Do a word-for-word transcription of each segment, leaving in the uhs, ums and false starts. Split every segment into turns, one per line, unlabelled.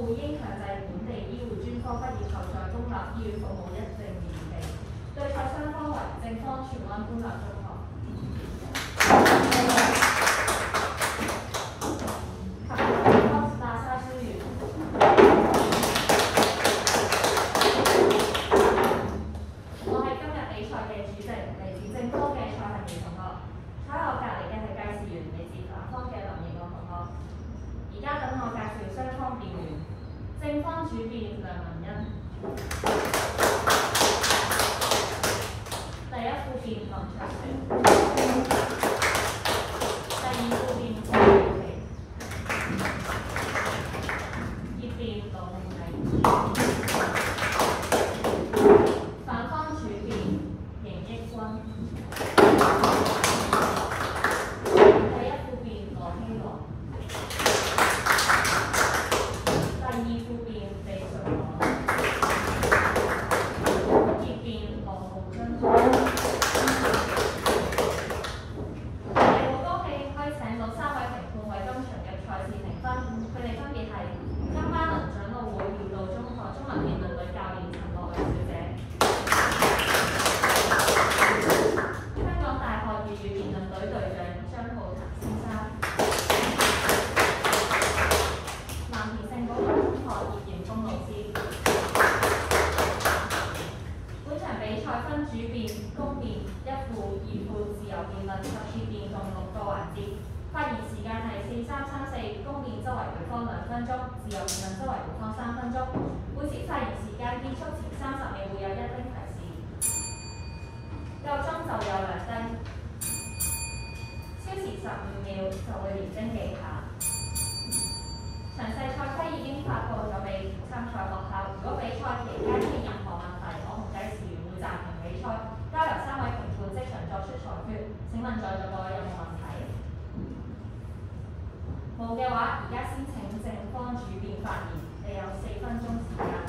護應強制本地醫護專科畢業後在公立醫院服務一定年期。對賽雙方為正方荃灣官立中學。正方主辯梁文欣，第一副辯林卓璇，第二副辯郭耀琪，結辯羅永禮，反方主辯邢益君，第一副辯羅希羅。發言時間係四三三四，公辯周圍回方兩分鐘，自由辯論周圍回方三分鐘。每次發言時間結束前三十秒會有一丁提示，夠鐘就有兩丁，超時十五秒就會連丁記下。詳細賽規已經發布咗俾參賽學校，如果比賽期間出現任何問題，我同計時員會暫停比賽，交由三位評判即場作出裁決。請問在座各位有冇問題？冇嘅話，而家先請正方主辯發言，你有四分鐘時間。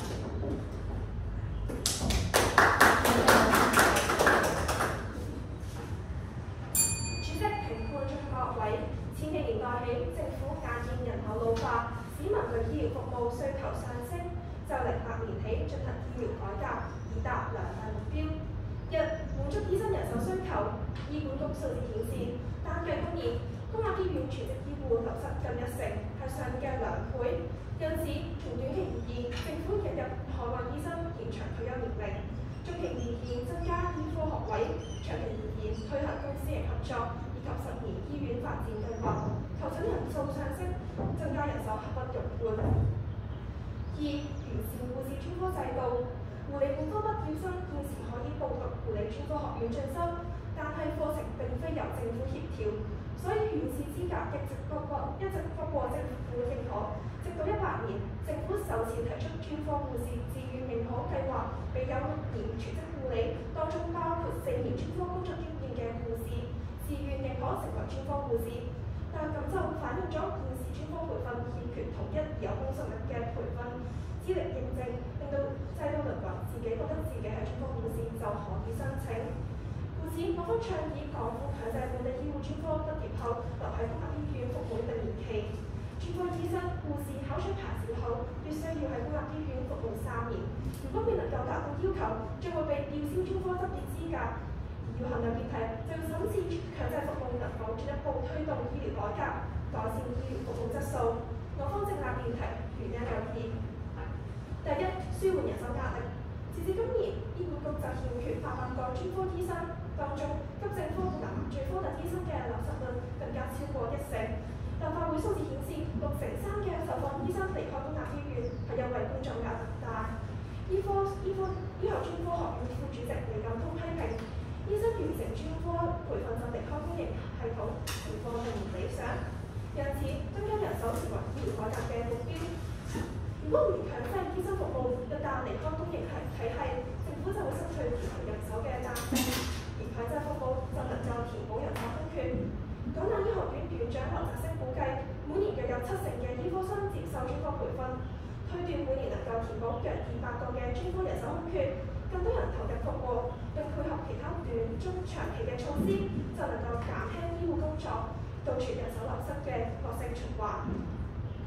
主席、評判、各位，千禧年代起，政府眼見人口老化，市民對醫療服務需求上升，就零八年起進行醫療改革，以達良大目標。一、滿足醫生人手需求。醫管局數字顯示，單計今年公立醫院全職醫護流失近一成，係上年嘅兩倍。因此，從短期而言，政府引入海外醫生延長退休年齡；中期而言，增加醫科學位；長期而言，推行公私營合作，以及十年醫院發展計劃。求診人數上升，增加人手刻不容緩。二、完善護士專科制度。護理本科畢業生現時可以報讀護理專科學院進修，但係課程並非由政府協調，所以院士資格一直不過一直不過政府認可。直到一八年，政府首次提出專科護士自願認可計劃，俾有六年全職護理，當中包括四年專科工作經驗嘅護士，自願認可成為專科護士。但咁就反映咗現時專科培訓欠缺統一而有公信力嘅培訓資歷認證，令到制度淪為自己覺得自己係專科護士就可以申請。故此，我方倡議港府強制本地醫護專科畢業後留喺公立醫院服務一定年期。專科醫生、護士考取牌照後，必須要喺公立醫院服務三年。如果未能夠達到要求，將會被吊銷專科執業資格。而要衡量問題，就要審視強制服務能否進一步推動醫療改革，改善醫療服務質素。我方正立辯題，原因有二。第一，舒緩人手壓力。截至今年，醫管局就欠缺八萬個專科醫生，當中急症科同埋麻醉科等醫生嘅流失率更加超過一成。立法會數字顯示，六成三嘅受訪醫生離開公立醫院係因為工作壓力大。醫科醫科醫學專科學院副主席李錦通批評，醫生完成專科培訓就離開公營系統，情況並唔理想。因此，增加人手成為醫療改革嘅目標。如果唔強制醫生服務，一旦離開公營系體系，政府就會失去調配人手嘅彈性，而強制服務就能夠填補人手空缺。港大醫學院院長劉澤星估計，每年約有七成嘅醫科生接受專科培訓，推斷每年能夠填補約二百個嘅專科人手空缺，更多人投入服務，並配合其他短、中、長期嘅措施，就能夠減輕醫護工作，杜絕人手流失嘅惡性循環。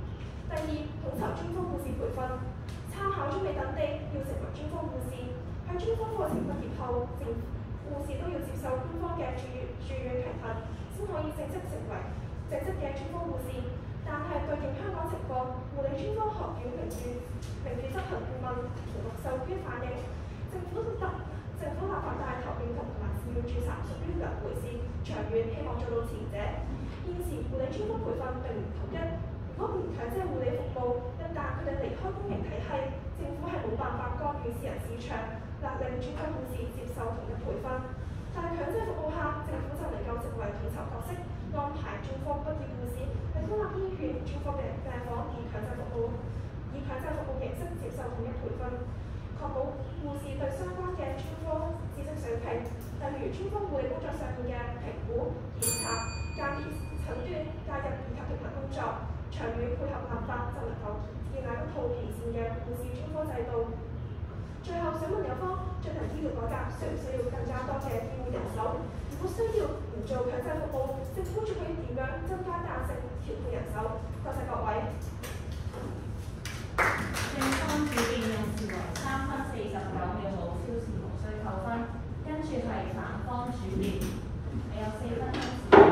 第二，統籌專科護士培訓，參考中美等地要成為專科護士，喺專科課程畢業後，政護士都要接受官方嘅住院住院評核，先可以正式成為正式嘅專科護士。但係對應香港情況，護理專科學院名譽名譽執行顧問同陸秀娟反映，政府特政府立法帶頭認同同埋自願註冊屬於兩回事，長遠希望做到前者。現時護理專科培訓並唔統一，如果唔強制護理服務，一旦佢哋離開公營體系，政府係冇辦法干預私人市場，勒令專科護士接受同一培訓。但係強制服務下，政府就能夠成為統籌角色，安排專科畢業護士喺公立醫院專科嘅病房以強制服務以強制服務形式接受統一培訓，確保護士對相關嘅專科知識水平，例如專科護理工作上面嘅評估、檢查、鑑別、診斷、介入以及評核工作，長遠配合立法就能夠建立一套完善嘅護士專科制度。最後想問有方，進行醫療改革需唔需要更加多嘅醫護人手？如果需要唔做強制服務，政府仲可以點樣增加彈性調配人手？多謝各位。
正方主辯用時為三分四十九秒，冇超時無需扣分。跟住係反方主辯，你有四分鐘時間。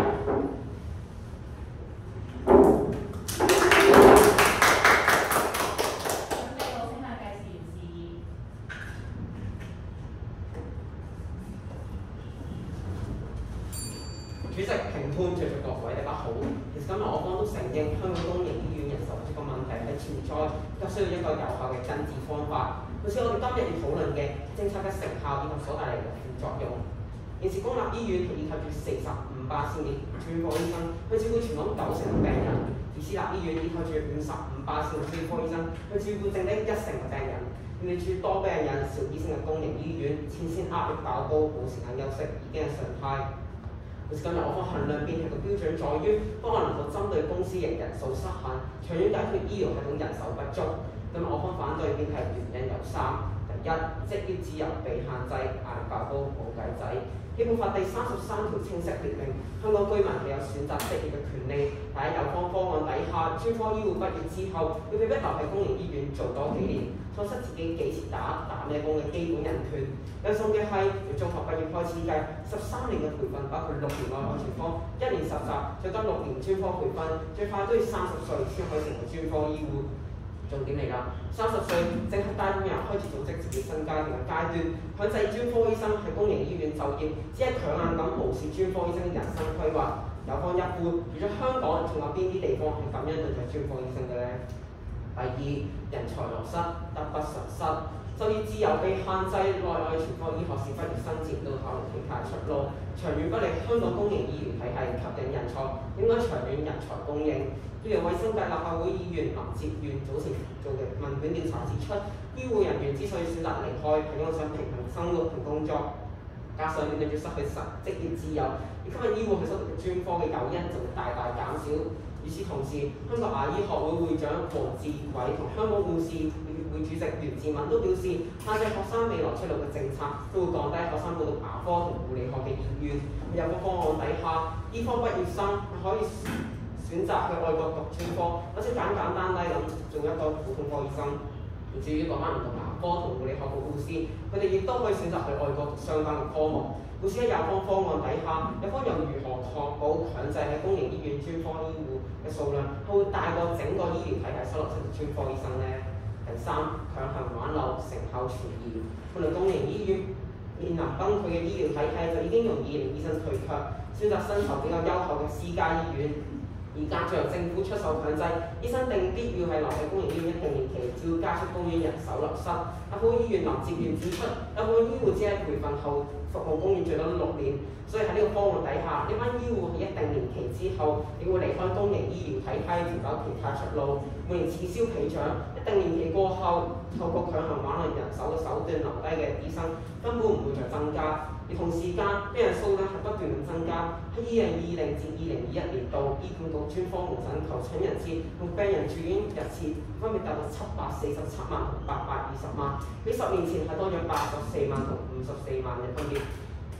主席、評判、在座各位，大家好。其實今日我方都承認香港公營醫院人手不足嘅問題係存在，急需要一個有效嘅根治方法。好似我哋今日要討論嘅政策嘅成效以及所帶嚟嘅副作用。現時公立醫院係依靠住四十五巴仙嘅專科醫生去照顧全港九成嘅病人，而私立醫院依靠住五十五巴仙嘅專科醫生去照顧剩低一成嘅病人。面對住多病人、少醫生嘅公營醫院，前線壓力爆煲，冇時間休息已經係常態。好似今日我方衡量辯題嘅標準在於，當我能夠針對公私營人數失衡，長遠解決醫療系統人手不足。今日我方反對辯題原因有三：第一，職業自由被限制，壓力爆煲冇計仔。基本法第三十三條清晰列明，香港居民係有選擇職業嘅權利。但喺有關方案底下，專科醫護畢業之後，要被迫留喺公營醫院做多幾年，錯失自己幾時打打咩工嘅基本人權。有送嘅係由中學畢業開始計，十三年嘅培訓，包括六年內外全科、一年實習，再加六年專科培訓，最快都要三十歲先可以成為專科醫護。重點嚟啦，三十歲正係大部分人開始組織自己新階段嘅階段，強制專科醫生喺公營醫院就業，只係強硬咁無視專科醫生嘅人生規劃。有方一半，除咗香港，仲有邊啲地方係咁樣對待專科醫生嘅呢？第二，人才流失，得不償失。就業自由被限制，內外全科醫學士畢業生接到考慮其他出路，長遠不利香港公營醫療體系吸引人才，應該長遠人才供應。醫療衛生界立法會議員林哲玄早前做嘅問卷調查指出，醫護人員之所以選擇離開，係因為想平衡生活同工作，加上面對住失去實職業自由，而吸引醫護去修讀專科嘅誘因就會大大減少。與此同時，香港牙醫學會會長黃志偉同香港護士協會主席袁志敏都表示，限制學生未來出路嘅政策都會降低學生報讀牙科同護理學嘅意願。有個方案底下，醫科畢業生可以選擇去外國讀專科，或者簡簡單單咁做一個普通科醫生。至於講翻唔同牙科同護理學嘅護士，佢哋亦都可以選擇去外國讀相關嘅科目。故此喺有方方案底下，有方又如何確保強制喺公營醫院專科醫護嘅數量係會大過整個醫療體系收落成專科醫生呢？第三，強行挽留，成效存疑。無論公營醫院面臨崩潰嘅醫療體系，就已經容易令醫生退卻，選擇薪酬比較優厚嘅私家醫院。而家再由政府出手強制，醫生定必要係留喺公營醫院一定年期，只會加速公院人手流失。立法會議員林哲玄指出，立法會醫護只係培訓後服務公院最多六年，所以喺呢個方案底下，呢班醫護喺一定年期之後，亦會離開公營醫療體系，尋找其他出路。每年此消彼長，一定年期過後，透過強行挽留人手嘅手段留低嘅醫生根本唔會再增加。而同時間，病人數量係不斷咁增加。喺二零二零至二零二一年度，醫管局專科門診求診人次同病人住院日次分別達到七百四十七萬同八百二十萬，比十年前係多咗八十四萬同五十四萬嘅分別。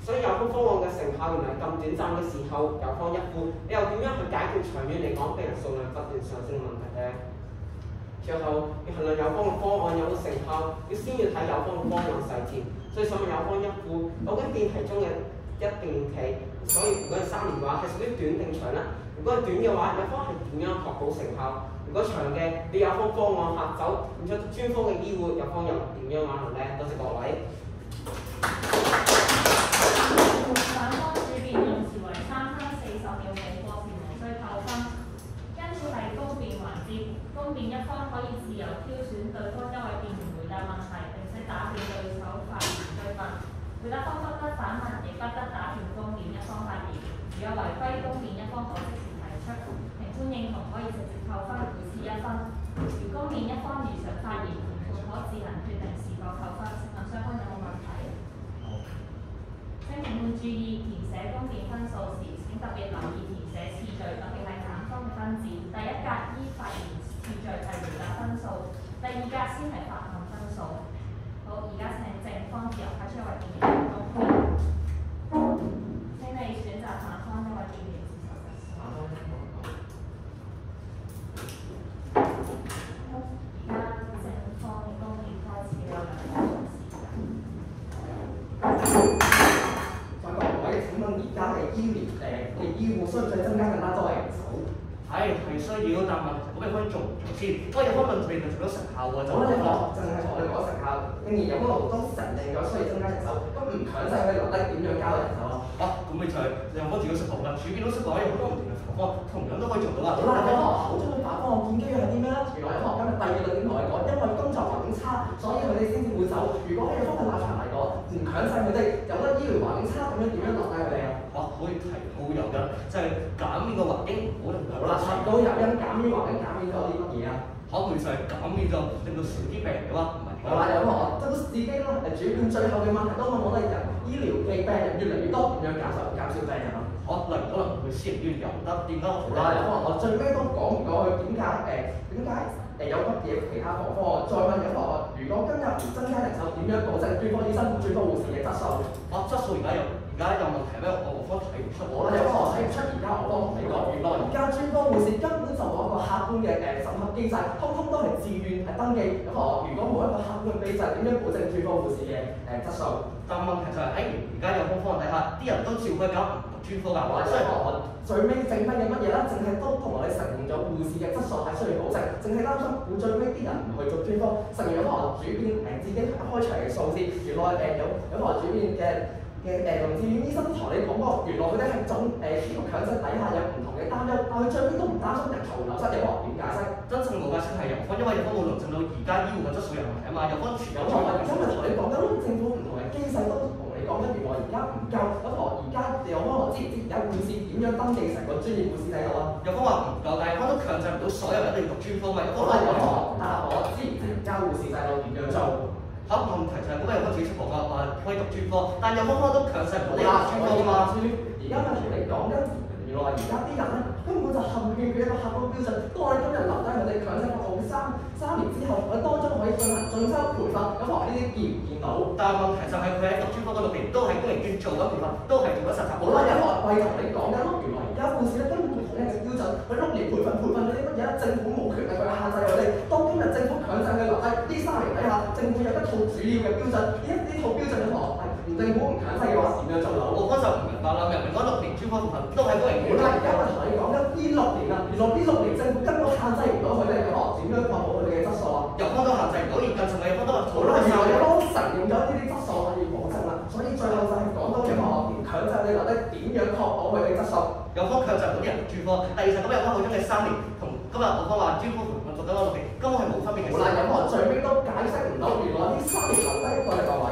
所以有方方案嘅成效原來咁短暫嘅時候，有方一副，你又點樣去解決長遠嚟講病人數量不斷上升嘅問題呢？最後要衡量有方嘅方案有冇成效，要先要睇有方嘅方案細節。所以想問有方一副，究竟辯題中嘅一定期，所以如果係三年嘅話，係屬於短定長呢？如果係短嘅話，有方係點樣確保成效？如果長嘅，你有方方案嚇走，然之後專科嘅醫護有方又點樣玩行呢？多謝各位。
反方主辯用詞為三分四十秒起，過時無需扣分。因此係公辯環節，公辯一方可以自由挑選對方一位辯員回答問題，並且打斷對手發言追問。回答方不得反問，亦不得打斷公辯一方發言。如有違規，公辯一方可即時提出，評判認同可以直接扣分，每次一分。如公辯一方如常發言，評判可自行決定是否扣分。請問雙方有冇問題？請評判注意填寫公辯分數時，請特別留意填寫次序，特別係簡方嘅分字。第一格依發言次序係回答分數，第二格先係發問分數。好，而家請正方自由派出一位辯員公辯。請你選擇反方一位辯員接受質詢。而家正方嘅公辯開始有兩分鐘時間。
各位，請問而家嘅醫療誒嘅醫護需唔需要增加更加多嘅人手？
係係需要，但問題咁你可以做唔做先？不過有方問題就做咗成效喎，就
我咧講淨係同我哋講成效，竟然有嗰度都承認咗需要增加人手，咁唔強制佢留低點樣交人手啊？
啊，咁咪就係兩方自己識講啦，主辯都識講，有好多唔同嘅方法，同樣都可以做到啊。
好啦，有個口中嘅反方案建基於係啲咩咧？原來有個今日第二個點同你講，因為工作環境差，所以佢哋先至會走。如果喺個方嘅立場嚟講，唔強制佢哋有得醫療環境差，咁樣點樣留低佢哋啊？
哇，可以提高油㗎，就係減呢個環境唔好令到。
好啦，提高油因減免環境減免咗啲乜嘢啊？
可唔可以就係減免咗令到少啲病人嘅話，唔係。
好啦，有個即係自己啦，誒主辯最後嘅問題都問我哋人醫療嘅病人越嚟越多，點樣減少減少病人啊？
可能可能去私人醫院又唔得，點解？
好啦，有可能我最尾都講唔過去點解誒點解誒有乜嘢其他方法？再問有個如果今日唔增加人手，點樣保證專科醫生、專科護士嘅質素？
啊，質素而家有而家有問題咩？我我睇唔出。
好啦，有個我睇唔出，而家我都同你講，原來而家專科護士根本就冇一個客觀嘅誒審核機制，通通都係自願係登記。咁我如果冇一個客觀嘅機制，點樣保證專科護士嘅誒質素？
但問題就係喺而家有方方案底下，啲人都照佢搞唔同專科㗎，
或者我最尾剩低嘅乜嘢咧？淨係都同我哋承認咗護士嘅質素係需要保證，淨係擔心會最尾啲人唔去做專科，承認咗可能主編誒自己開場嘅數字，原來誒有有可能主編嘅嘅誒同志願醫生同你講過，原來佢哋係總誒呢個強制底下有唔同嘅擔憂，但佢最尾都唔擔心人才會流失，有可能點解釋？
真正冇解釋係由方，因為有方冇論證到而家醫護嘅質素有問題啊嘛，有方全有錯。
而家咪同你講緊咯，政府唔同嘅機制都同你講緊，原來而家唔夠，咁我而家有可能知唔知而家護士點樣登記成個專業護士制度啊？
有方話唔夠，但係有方都強制唔到所有人一定要讀專科嘛。有方
好啦，有可能答我知唔知而家護士制度點樣做？
嚇問題就係嗰個有方自己出講啊，話可以讀專科，但有方方都強制唔到你讀專科㗎嘛。
而家咪同你講緊，原來而家啲人咧根本就陷於佢一個客觀標準。當我哋今日留低佢哋強制服務三三年之後，我哋當中可以進行進修培訓，咁我呢啲見唔見到？
但係問題就係佢喺讀專科嗰六年都喺公營醫院做緊培訓，都係做緊實習。
好啦，有學貴同你講緊咯，原來而家護士咧根本冇統一嘅標準，佢六年培訓培訓咗啲乜嘢？政府冇權力去限制佢哋。當今日政府強制佢留低呢三年底下，政府有一套主要嘅標準，呢一呢套標準嘅學係政府唔強制嘅話，點樣做到？
我嗰就唔明白啦，明明講六年專科培訓都係公營醫院。
好啦，而家我同你講緊呢六年啦，原來呢六年政府根本限制唔到佢哋嘅學，點樣確保佢哋嘅質素啊？
有方都限制唔到，而近仲係有方都話
好啦，原來有方承認咗呢啲質素係要保證啦，所以最後就係講到有學唔強制你留低點樣確保佢哋質素？
有方強制唔到啲人讀專科，第二就咁有方好中嘅三年，同今日我方話專科培訓讀緊嗰六年，根本係冇分別嘅。
好啦，有學最尾都解釋唔到，原來呢三年留低過嚟個位。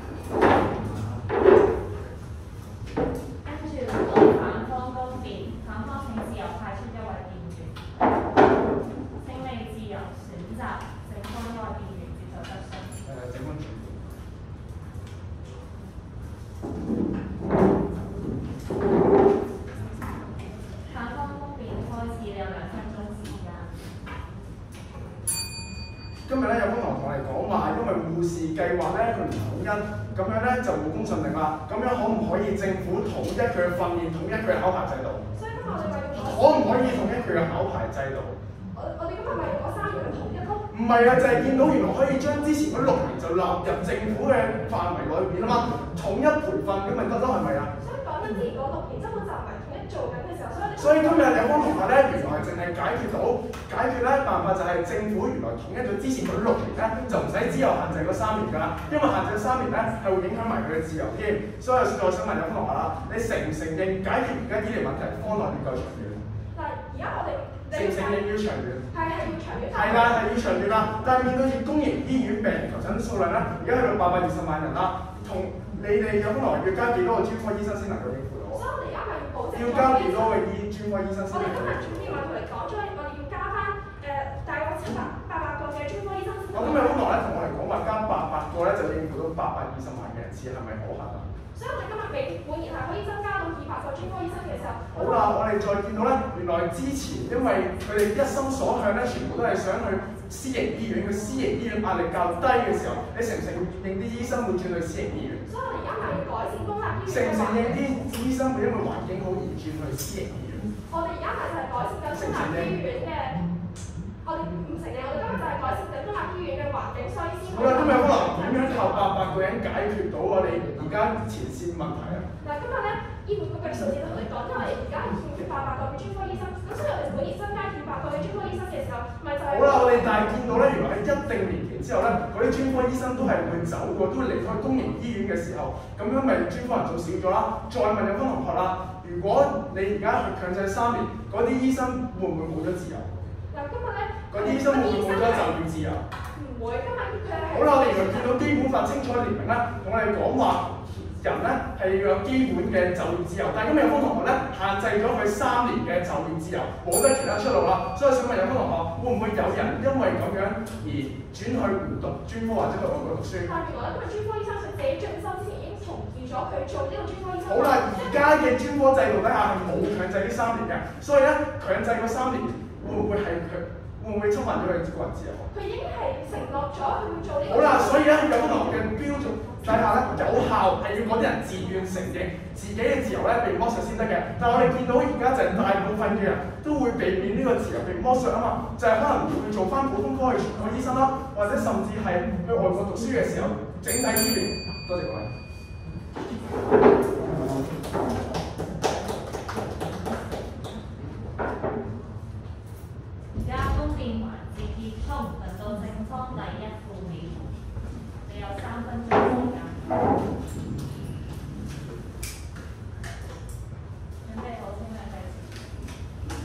跟住嚟到反方公辯，反方請自由派出一位辯員。請你自由選擇正方一位辯員接受質詢。
誒，正方主辯。
反方公辯開始，你有兩分鐘時間。
今日咧有方同我哋講話，因為護護士計劃咧，佢唔統一，咁樣咧就冇公信力啦。咁樣可唔可以政府統一佢嘅訓練，統一佢嘅考牌制度？
所以今日我哋咪要
可唔可以統一佢嘅考牌制度？
我我哋今日咪要講三年嘅統一咯。
唔係啊，就係、是、見到原來可以將之前嗰六年就納入政府嘅範圍裏邊啊嘛，統一培訓咁咪得咯，係咪啊？
所以講緊之前嗰六年根本就唔係統一做緊嘅時候，所以
所以今日有方同學咧，原來淨係解決到解決咧辦法就係政府原來統一咗之前嗰六年咧，就唔使只有限制嗰三年㗎啦，因為限制咗三年咧係會影響埋佢嘅自由添。所以我想問有方同學啦，你承唔承認解決而家醫療問題方案要夠長遠？
但係而家我哋
承唔承認要長遠？
係係要長遠。
係啦，係要長遠啦。但係面對住公營醫院病人求診數量咧，而家去到八百二十萬人啦，同你哋有方同學要加幾多個專科醫生先能夠應付到？
所以我哋而家咪要保證。
要加幾多個醫專科醫生先？
我哋今日總之話同你講咗，我哋要加翻誒大約七百八百個嘅專科醫生先。
我今日方同學咧同我哋講話加八百個咧就應付到八百二十萬嘅人次，係咪可行啊？
所以我哋今日未每年係可以增加到二百個專科醫生嘅時候。
好啦，我哋再見到咧，原來之前因為佢哋一心所向咧，全部都係想去私營醫院，佢私營醫院壓力較低嘅時候，你承唔承認啲醫生會轉去私營醫院？
所以我哋而家咪要改善公立醫院。
承唔承認啲醫生會因為環境好而轉去私營醫院？
我哋而家咪就係改善緊公立醫院嘅，我哋唔承認，我哋今日就係改善緊公立醫院嘅環境，所以先。
好啦，今日可能點樣靠八百個人解決到我哋而家前線問題啊？
嗱，今日咧醫管局嘅數字就同你講，因為而家係欠缺八百個嘅專科醫生，咁所以我哋每年增加二百個嘅專科醫生嘅時候，咪就係。
好啦，我哋但係見到咧，原來喺一定年期之後咧，嗰啲專科醫生都係會走過，都會離開公營醫院嘅時候，咁樣咪專科人數少咗啦。再問有分同學啦，如果你而家去強制三年，嗰啲醫生會唔會冇咗自由？
嗱，今日咧，
嗰啲醫生會唔會冇咗就業自由？
唔會，今日佢係。
好啦，我哋原來見到基本法清楚列明啦，同我哋講話人咧係要有基本嘅就業自由，但係今日有方同學咧限制咗佢三年嘅就業自由，冇得其他出路啦。所以想問有方同學，會唔會有人因為咁樣而轉去唔讀專科或者去外國讀書？
但係原來因為專科醫生佢自己進修之前已經同意咗佢做呢個專科醫生。
好啦，而家嘅專科制度底下係冇強制呢三年嘅，所以咧強制嗰三年會唔會係佢會唔會侵犯咗佢個人自由？
佢已經係承諾咗佢會做呢個。
好啦，所以咧有方同學嘅標準底下咧有效係要嗰啲人自願承認自己嘅自由咧被剝削先得嘅。但係我哋見到而家就係大部分嘅人都會避免呢個自由被剝削啊嘛，就係、是、可能會做翻普通科嘅全科醫生啦，或者甚至係去外國讀書嘅時候整體醫療。多謝各位。
而家公辯環節結束，輪到正方第一副面，你有三分鐘時間。準備好先啦，繼續。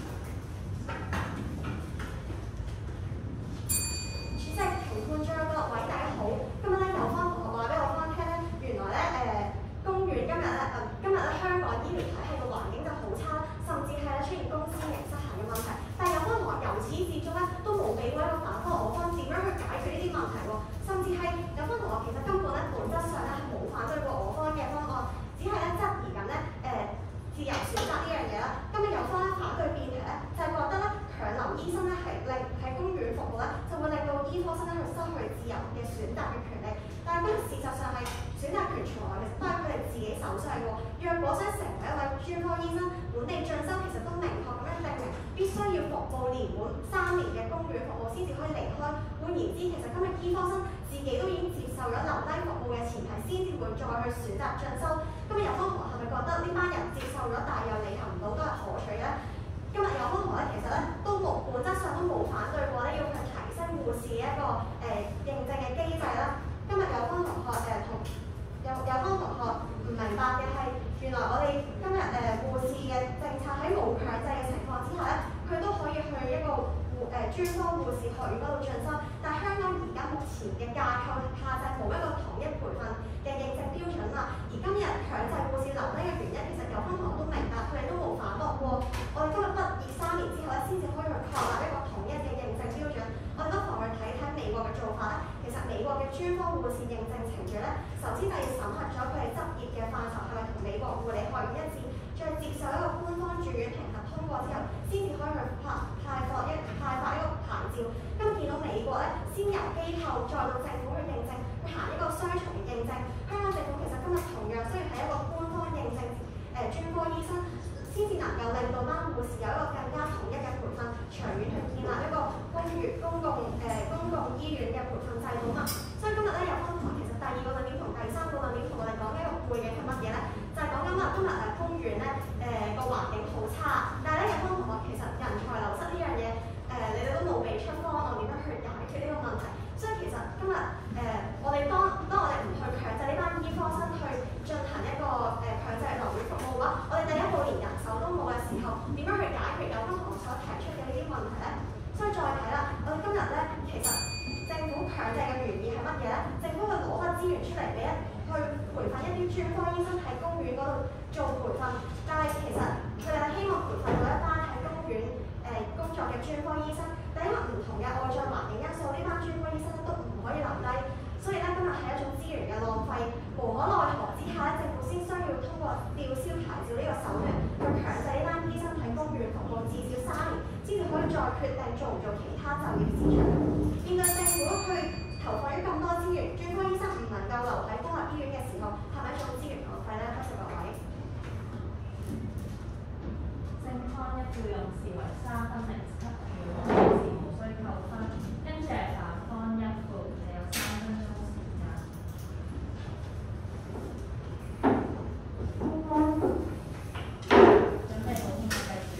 主席、評判長、各位大家好。今日咧，有方同學話俾我翻聽咧，原來咧誒、公院今日咧誒今日咧香港醫療體系嘅環境就好差，甚至係咧出現公私營失衡嘅問題。但係有方同學由始至終咧都冇俾過一個反方我方點樣去解決呢啲問題喎，甚至係有方同學其實根本咧本質上咧係冇反對過我方嘅方案，只係咧質疑緊咧誒自由選擇呢樣嘢啦。今日有方咧反對辯題咧就係、是、覺得咧強留醫生咧係令喺公院服務咧就會令到醫科生咧去失去自由嘅選擇嘅權利。但係今日事實上係選擇權從來其實都係佢哋自己手上喎。若果想成為一位專科醫生，本地進修其實都明確咁樣定明必須要服務年滿三年嘅公院服務先至可以離開。換言之，其實今日醫科生自己都已經接受咗留低服務嘅前提，先至會再去選擇進修。今日有方同學係咪覺得呢班人接受咗，但係又履行唔到，都係可取咧？今日有方同學咧，其實咧都冇本質上都冇反對過咧，要去提升護士嘅一個誒、呃、認證嘅機制啦。今日有方同學誒同有有方同學唔明白嘅係，原來我哋今日誒、呃、護士嘅政策喺冇強制嘅情況之下咧，佢都可以去一個護誒、呃、專科護士學院嗰度進修。但係香港而家目前嘅架構下就冇一個統一培訓嘅認證標準啦。而今日強制護士留低嘅原因，其實有方同學都明白，佢哋都冇反駁過。我哋今日畢業三年之後咧，先至可以去確立一個統一嘅認證標準。我哋不妨去睇睇美國嘅做法咧。其實美國嘅專科護士認證程序咧，首先就要審核咗佢哋執業嘅範疇係咪同美國護理學院一致，再接受一個官方住院評核通過之後，先至可以去派派發一派發一個牌照。今日見到美國咧，先由機構再到政府去認證，佢行一個雙重嘅認證。香港政府其實今日同樣需要係一個官方認證誒、呃、專科醫生，先至能夠令到班護士有一個更加統一嘅培訓，長遠去建立一個公園公共誒、呃、公共醫院嘅培訓制度嘛。所以今日咧有分堂，其實第二個論點同第三個論點同我哋講嘅一個背景係乜嘢咧？就係講緊話今日誒公園咧誒個環境好差，但係咧有分同學其實人才流失呢樣嘢誒，你哋都冇俾出方案點樣去解決呢個問題。所以其實今日誒、呃、我哋當當我哋唔去強制呢班醫科生去進行一個誒、呃、強制留院服務嘅話，我哋第一步連人手都冇嘅時候，點樣去解決有分同學所提出嘅呢啲問題咧？所以再睇啦，我哋今日咧其實政府強制嘅原意係乜嘢咧？政府去攞筆資源出嚟俾一去培訓一啲專科醫生喺公園嗰度做培訓，但係其實佢哋係希望培訓到一班喺公園誒、呃、工作嘅專科醫生，但因為唔同嘅外在環境因素，呢班專科醫生都唔可以留低，所以咧今日係一種資源嘅浪費，無可奈何之下咧，政府先需要通過吊銷牌照呢個手段去強制呢班醫生喺公園服務至少三年，先至可以再決定做唔做其他就業市場。面對政府去投放咗咁多資源，專科醫生唔能夠留喺公立醫院嘅時候，係咪一種資源浪費咧？多謝各位。
正康一票用視為三分零七票，同時無需扣分。跟住係反方一票，你有三分鐘時間。準備好先計住。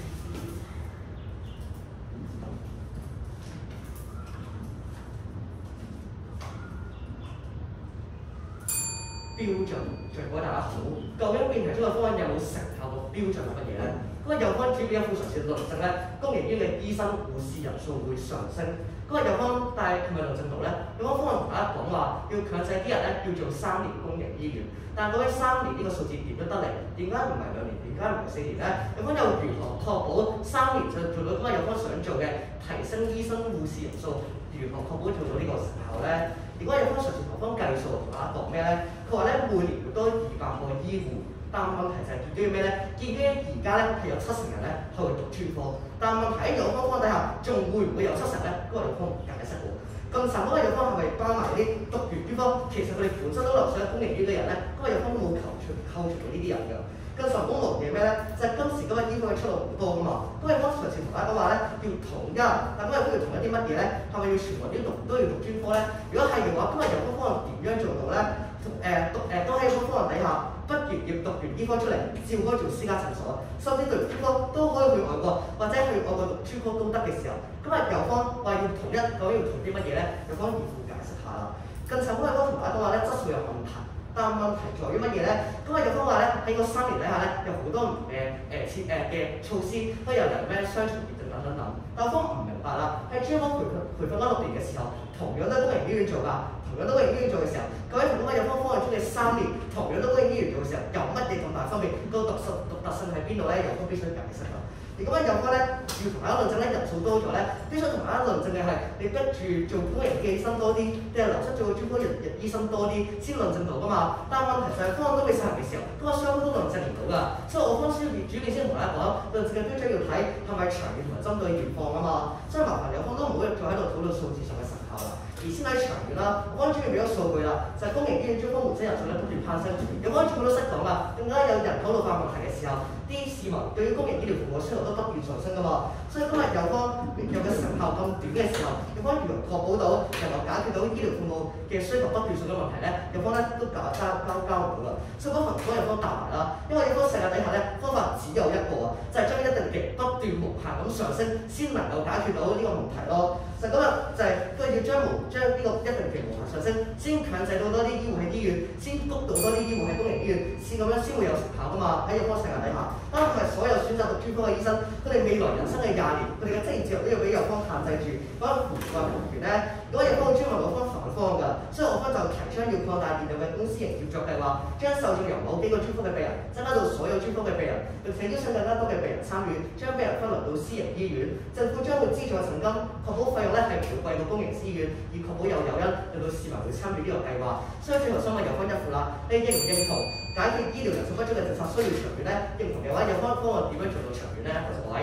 標準，最好大家好。究竟辯題中嘅方案有冇成效個標準係乜嘢咧？咁啊，有關主要一副嘗試論證咧，公營醫院嘅醫生、護士人數會上升。咁啊，有關但係係咪論證到咧？有關方案同大家講話要強制啲人咧要做三年公營醫院，但係嗰位三年呢個數字點都得嚟？點解唔係兩年？點解唔係四年咧？有關又如何確保三年就做到咁啊？有關想做嘅提升醫生、護士人數，如何確保做到呢個成效咧？如果有關上次投方計數同大家講咩咧？佢話咧每年會多二百個醫護，但問題就係見到咩咧？見到而家咧係有七成人咧去讀專科，但問題喺有方方底下，仲會唔會有七成咧？嗰個有方唔解釋喎。咁神嗰個有方係咪包埋啲讀完專科，其實佢哋本身都留上公營醫院嘅人咧？嗰個有方都冇求出扣除到呢啲人㗎。更神功勞嘅咩咧？就係、是、今時今日醫科嘅出路唔多㗎嘛。咁有方上次同大家講話咧要統一，但咁有方要統一啲乜嘢咧？係咪要全部啲讀都要讀專科咧？如果係嘅話，今日有方方案點樣做到咧？誒、呃、讀誒、呃、都喺方方案底下，畢業要讀完醫科出嚟，照該做私家診所，甚至讀完專科都可以去外國，或者去外國讀專科都得嘅時候，咁啊有方話要統一，究竟要同啲乜嘢咧？有方嚴附解釋下啦。更甚嗰個方同大家講話咧，質素有問題。但問題在於乜嘢咧？咁啊有方話咧喺個三年底下咧，有好多唔嘅誒設誒嘅措施，都有人咩雙重認證等等等。但我方唔明白啦，喺專科培訓培訓嗰六年嘅時候，同樣都係公營醫院做㗎，同樣都公營醫院做嘅時候，究竟同嗰個有方方案出嘅三年，同樣都公營醫院做嘅時候，有乜嘢咁大分別？個獨特獨特性喺邊度咧？有方必須解釋啦。而咁樣有關咧，要同大家論證咧，人數多咗咧，必須同大家論證嘅係你逼住做公營嘅醫生多啲，定係流失做專科人人醫生多啲先論證到㗎嘛？但係問題就係方案都未實行嘅時候，嗰個雙方都論證唔到㗎。所以我方先主要先同大家講，論證嘅標準要睇係咪長遠同埋針對現況㗎嘛。所以麻煩有方都唔好再喺度討論數字上嘅成效啦。而先睇長遠啦，我方主要俾咗數據啦，就係、是、公營醫院專科門診人數咧不斷攀升。有方主要都識講啦，更加有人口老化問題嘅時候，啲市民對於公營醫療服務嘅需求都不斷上升㗎嘛。所以今日有方有嘅成效咁短嘅時候，有方如何確保到能夠解決到醫療服務嘅需求不斷上嘅問題咧？有方咧都交交交交唔到啦。所以嗰份嗰有方答埋啦，因為有方世界底下咧方法只有一個啊，就係、是、將一定極不斷無限咁上升，先能夠解決到呢個問題咯。就今日就係佢要將無將呢個一定極無限上升，先強制到多啲醫護喺醫院，先谷到多啲醫護喺公營醫院，先咁樣先會有成效㗎嘛。喺有方世界底下，當然唔係所有選擇讀專科嘅醫生，佢哋未來人生嘅廿年，佢哋嘅職業自由都要俾有方限制住。嗰個扶助人員咧，如果有方專門攞方反方㗎，所以我方就提倡要擴大現有嘅公私營協作計劃，將受眾由某幾個專科嘅病人增加到所有專科嘅病人，並且邀請更加多嘅病人參與，將病人分流到私營醫院。政府將會資助診金，確保費用咧係唔會貴過公營醫院，以確保有誘因令到市民會參與呢個計劃。所以最後想問有方一副啦，你認唔認同解決醫療人手不足嘅政策需要長遠咧？認同嘅話，有方方案點樣做到長遠咧？各位。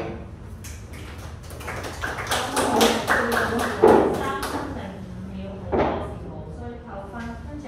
三分零五秒，冇嘅時無需扣分，跟住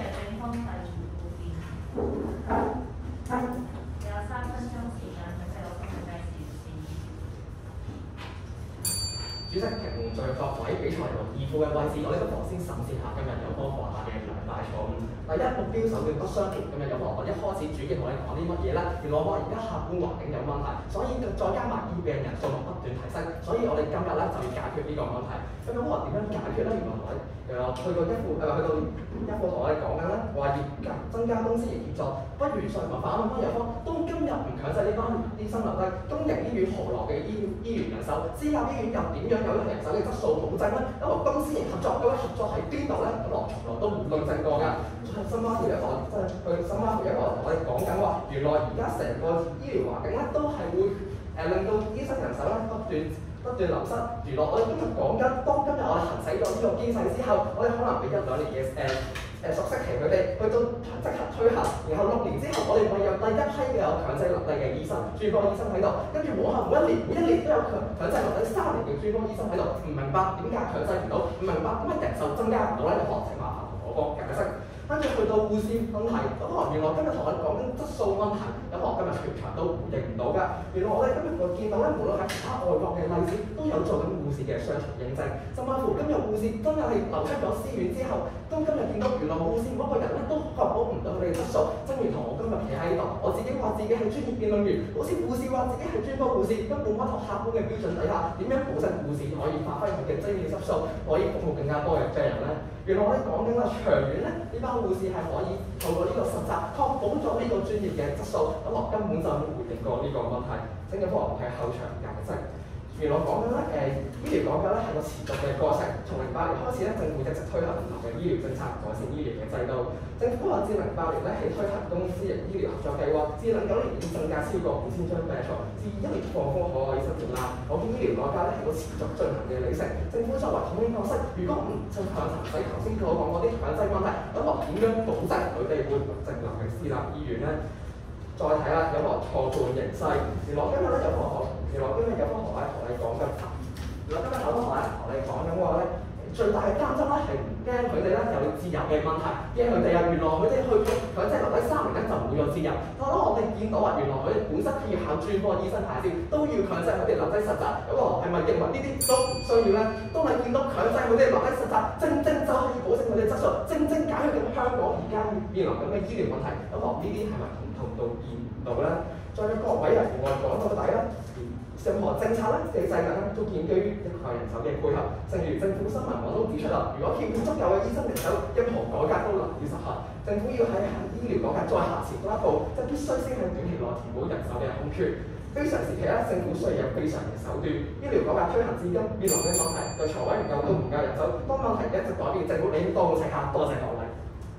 席評在各位比賽同二副嘅位置，我哋不妨先審視下今日有科課下嘅兩大錯誤。第一，目標手段不相符。今日有科我一開始主要同你講啲乜嘢咧？原來我而家客觀環境有問題，所以再加埋醫病人數目不斷提升，所以我哋今日咧就要解決呢個問題。咁有科點樣解決咧？原來我誒去到一副誒去到一副同我哋講緊咧，話要增加公私營協作，不如上文反問翻有科，當今日唔強制呢班醫生留低，公營醫院何來嘅醫醫療人手？私立醫院又點樣有人手嘅質素保證咧？因為公私營合作，嗰個合作喺邊度咧？咁我從來都冇論證過㗎。新華附一個即係佢新華附一個同我哋講緊話，原來而家成個醫療環境咧都係會誒、呃、令到醫生人手咧不斷不斷流失。原來我哋今日講緊，當今日我哋行使咗呢個機制之後，我哋可能俾一兩年嘅誒誒熟悉期佢哋去到即刻推行，然後六年之後我哋會有第一批嘅有強制留低嘅醫生、專科醫生喺度，跟住往後每一年每一年都有強強制留低三年嘅專科醫生喺度，唔明白點解強制唔到？唔明白點解人手增加唔到咧？你可能請麻煩同我個解釋。跟住去到護士問題，咁可能原來今日同我哋講緊質素問題，咁可能今日全場都回應唔到㗎。原來我哋今日會見到咧，無論係其他外國嘅例子，都有做緊護士嘅雙重認證。甚至乎今日護士真係流出咗私院之後，都今日見到原來護士嗰個人咧都確保唔到佢哋嘅質素。正如同我今日企喺度，我自己話自己係專業辯論員，好似護士話自己係專科護士，根本不同客觀嘅標準底下，點樣保證護士可以發揮佢嘅專業質素，可以服務更加多嘅病人咧？原來我哋講緊啦，長遠咧，呢班護士係可以透過呢個實習，確保咗呢個專業嘅質素。咁我根本就冇回應過呢個問題。正嘅科學係後場解釋。原來講緊咧，誒、呃、醫療講緊咧係個持續嘅過程。從零八年開始咧，政府一直推行唔同嘅醫療政策，改善醫療嘅制度。政府話至零八年咧係推行公私營醫療合作計劃，至零九年已經增加超過五千張病床，至一年放寬可以生存啦。我見醫療改革咧係個持續進行嘅里程。政府作為統領角色，如果唔進行行使頭先我講嗰啲強制問題，咁我點樣保證佢哋會直流嘅私立醫院咧？再睇啦，有個錯判形勢。原來今日咧有個學，原來今日有個學咧同你講緊，原來今日有個學咧同你講緊話咧，最大嘅擔心咧係唔驚佢哋咧有自由嘅問題，驚佢哋啊原來佢哋去咗強制留低三年咧就冇咗自由。但係我哋見到話原來佢哋本身係要考專科醫生牌照，都要強制佢哋留低實習。咁我係咪認為呢啲都唔需要咧？當你見到強制佢哋留低實習，正正就係要保證佢哋質素，正正解決緊香港而家面臨緊嘅醫療問題。咁我呢啲係咪同同道見唔到咧？再有各位人同我哋講到底啦。任何政策咧嘅制定咧，都建基於一個人手嘅配合。正如政府新聞網都指出啦，如果欠缺足夠嘅醫生人手，任何改革都難以實行。政府要喺醫療改革再行前多一步，就必須先喺短期內填補人手嘅空缺。非常時期咧，政府需要有非常嘅手段。醫療改革推行至今，面臨嘅問題，對財委唔夠都唔夠人手。當問題一直改變，政府你應當請下，多謝各位。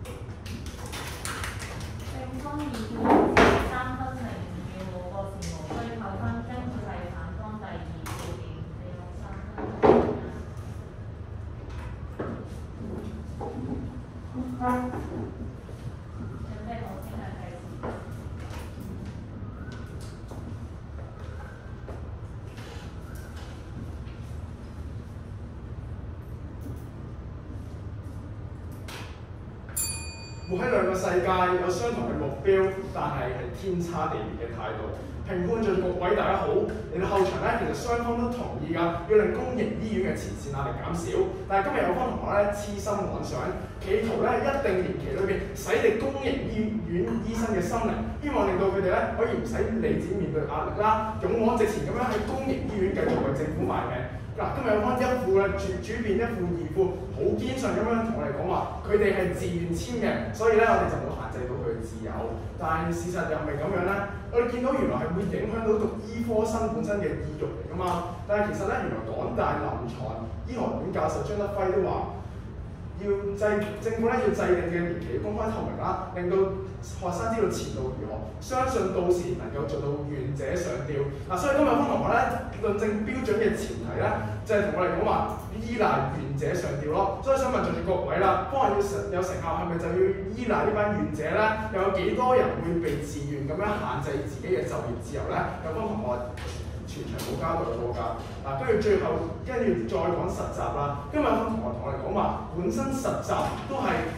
正方二項三分零秒冇個字無需扣分，根據係反方第二條點四六三分。準備好先係計時。
活喺兩個世界有相同嘅目標，但係係天差地別嘅態度。評判在各位大家好，嚟到後場咧，其實雙方都同意㗎，要令公營醫院嘅前線壓力減少。但係今日有班同學咧痴心妄想，企圖咧一定年期裏邊洗滌公營醫院醫生嘅心靈，希望令到佢哋咧可以唔使理智面對壓力啦，勇往直前咁樣喺公營醫院繼續為政府賣命。嗱，今日有翻一副咧主主辯一副二副，好堅信咁樣同我哋講話，佢哋係自願簽嘅，所以咧我哋就冇限制到佢嘅自由。但係事實又唔係咁樣咧，我哋見到原來係會影響到讀醫科生本身嘅意欲嚟㗎嘛。但係其實咧，原來港大臨床醫學院教授張德輝都話，要制政府咧要制定嘅年期要公開透明啦，令到學生知道前路如何，相信到時能夠做到願者上釣。嗱、啊，所以今日方同學咧論證標準嘅前提咧，就係、是、同我哋講話依賴願者上釣咯。所以想問在住各位啦，幫我要有成效係咪就要依賴呢班願者咧？又有幾多人會被自願咁樣限制自己嘅就業自由咧？有方同學全場冇交代過㗎。嗱、啊，跟住最後跟住再講實習啦。今日方同學同我哋講話，本身實習都係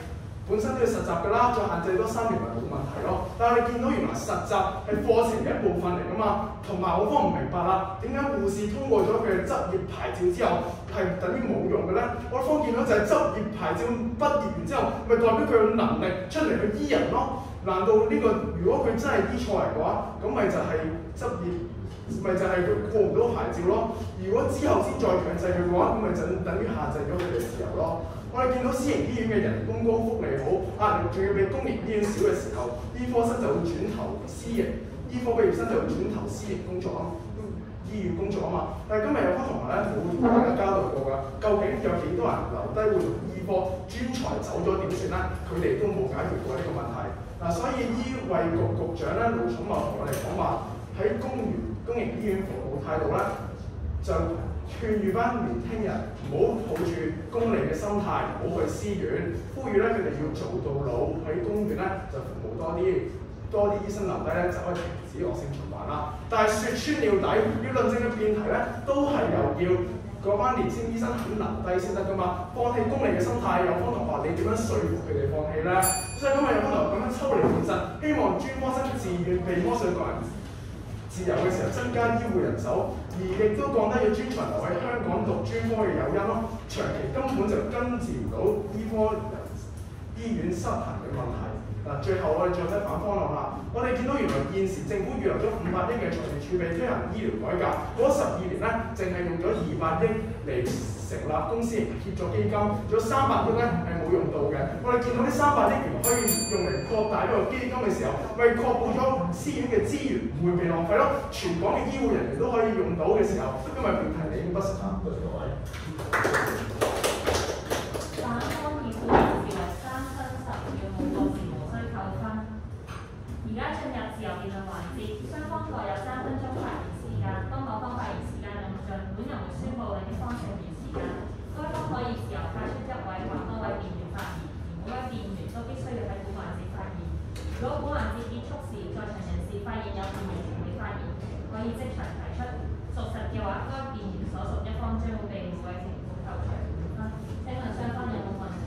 本身都要實習㗎啦，再限制多三年咪冇問題咯。但係你見到原來實習係課程嘅一部分嚟㗎嘛，同埋我方唔明白啦，點解護士通過咗佢嘅執業牌照之後係等於冇用嘅咧？我方見到就係執業牌照畢業完之後，咪代表佢有能力出嚟去醫人咯？難道呢、這個如果佢真係醫錯人嘅話，咁咪就係執業，咪就係佢過唔到牌照咯？如果之後先再強制佢嘅話，咁咪就等於限制咗佢嘅自由咯。我哋見到私營醫院嘅人工高、福利好，壓力仲要比公營醫院少嘅時候，醫科生就會轉投私營，醫科畢業生就會轉投私營工作啊，醫院工作啊嘛。但係今日有班同學咧冇同大家交代過㗎，究竟有幾多人留低會讀醫科，專才走咗點算咧？佢哋都冇解決過呢個問題。嗱、啊，所以醫衞局局長咧盧寵茂同我哋講話喺公營公營醫院服務態度咧，就勸喻班年輕人唔好抱住功利嘅心態，唔好去私院，呼籲咧佢哋要做到老，喺公院咧就服務多啲，多啲醫生留低咧就可以停止惡性循環啦。但係説穿了底，要論證嘅辯題咧，都係由要嗰班年輕醫生肯留低先得㗎嘛。放棄功利嘅心態，有方同學你點樣說服佢哋放棄咧？所以今日有方同學咁樣抽離現實，希望專科生自願被剝削個人自由嘅時候增加醫護人手，而亦都降低咗專才留喺香港讀專科嘅誘因咯。長期根本就根治唔到醫科醫院失衡嘅問題。嗱，最後我哋再睇反方案啦。我哋見到原來現時政府預留咗五百億嘅財政儲備推行醫療改革，嗰十二年咧，淨係用咗二百億嚟成立公司型協作基金，仲有三百億咧係冇用到嘅。我哋見到呢三百億原來可以用嚟擴大呢個基金嘅時候，為確保咗私院嘅資源唔會被浪費咯。全港嘅醫護人員都可以用到嘅時候，因為問題理應不成啊。多謝各位。
反方以顧名視為三分十要冇個字無需扣分。而家進入自由辯論環節，雙方各有三分鐘發言時間。當我方發言時間用盡，本人會宣布另一方剩餘時間。該方可以自由派出一位或多位辯員發言，而每位辯員都必須要喺本環節發言。如果本環節結束時，在場人士發現有辯員仍未發言，可以即場提出。屬實嘅話，該辯員所屬一方將會被每位評判扣除五分。請問雙方有冇問題？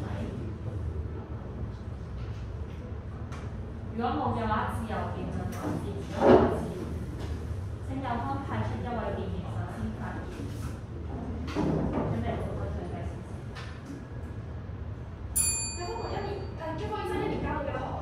如果冇嘅話，自由辯論環節即刻開始。請有方派出一位辯員首先發言。準備好開始計時。
有方同一年誒，專科醫生一年交到幾多學位？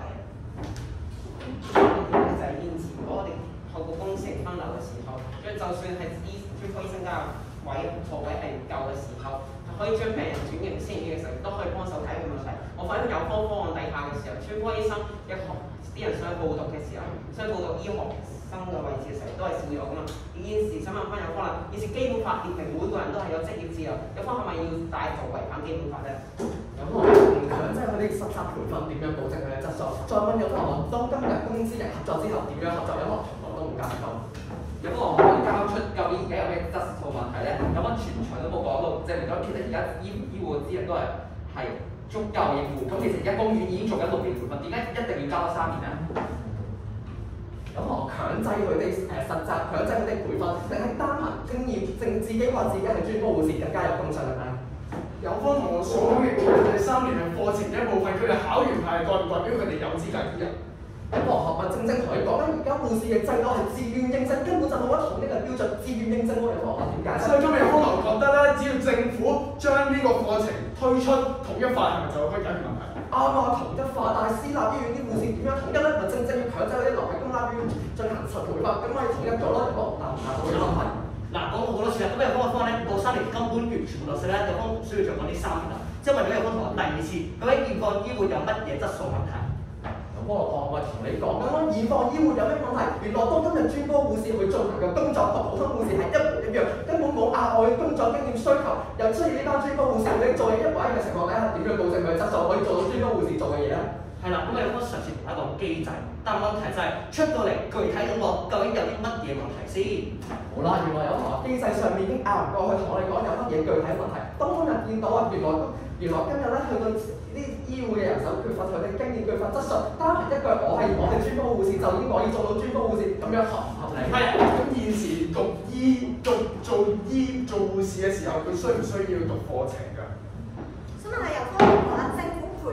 就係現時如果我哋透過公私營分流嘅時候，咁就算係醫專科醫生加位學位係唔夠嘅時候，可以將病人轉型私營醫嘅時候，都可以幫手解決問題。我發現有方方案底下嘅時候，專科醫生一學啲人想去報讀嘅時候，想報讀醫學生嘅位置嘅時候，都係少咗噶嘛。而現時想問翻有方啦，現時基本法列明每個人都係有職業自由，有方係咪要帶頭違反基本法咧？
有方唔強制佢哋實習培訓點樣保證佢嘅質素？再問有方當今日公私營合作之後點樣合作？有方從來都唔介意講。
有方可以交出究竟而家有咩質素問題咧？有方全場都冇講到，證明咗其實而家醫醫護嘅資源都係係足夠應付。咁其實而家公院已經做緊六年培訓，點解一定要交多三年咧？
有方強制佢哋誒實習，強制佢哋培訓，定係單憑經驗，淨自己話自己係專科護士更加有公信力咧？
有方同我講嘅第三年係課程嘅一部分，佢哋考完牌代唔代表佢哋有資格醫人？
咁學學問正正同你講咧，而家護士嘅制度係自願認證，根本就冇一統一嘅標準，自願認證喎。有學學點解？
所以今日有方覺得咧，只要政府將呢個課程推出統一化，係咪就可以解決問題？
啱啊，統一化，但係私立醫院啲護士點樣統一咧？咪正正要強制佢哋留喺公立醫院進行實培訓，咁咪統一咗咯。如果唔達唔達到嘅問題，
嗱講過好多次啦，咁有方嘅方咧，到三年根本完全冇落實咧，有方唔需要做講呢三年啦。即係問咗有方同學第二次，究竟現況醫護有乜嘢質素問題？
有方我咪同你講咁咯，現況醫護有咩問題？原來當今日專科護士去進行嘅工作同普通護士係一模一樣，根本冇額外工作經驗需求，又需要呢班專科護士你做一位嘅情況底下，點樣保證佢嘅質素可以做到專科護士做嘅嘢咧？
係啦，咁有方嘗試同一個機制，但問題就係、是、出到嚟具體咁講，究竟有啲乜嘢問題先？
好啦，原來有同學機制上面已經拗唔過去，同我哋講有乜嘢具體問題。當今日見到啊，原來原來今日咧去到啲醫護嘅人手缺乏，佢哋經驗缺乏質素，單憑一句我係我係專科護士就已經可以做到專科護士，咁樣合唔合理？
係。咁現時讀醫讀做醫做護士嘅時候，佢需唔需要讀課程㗎？
想問下有方同學啦，政府培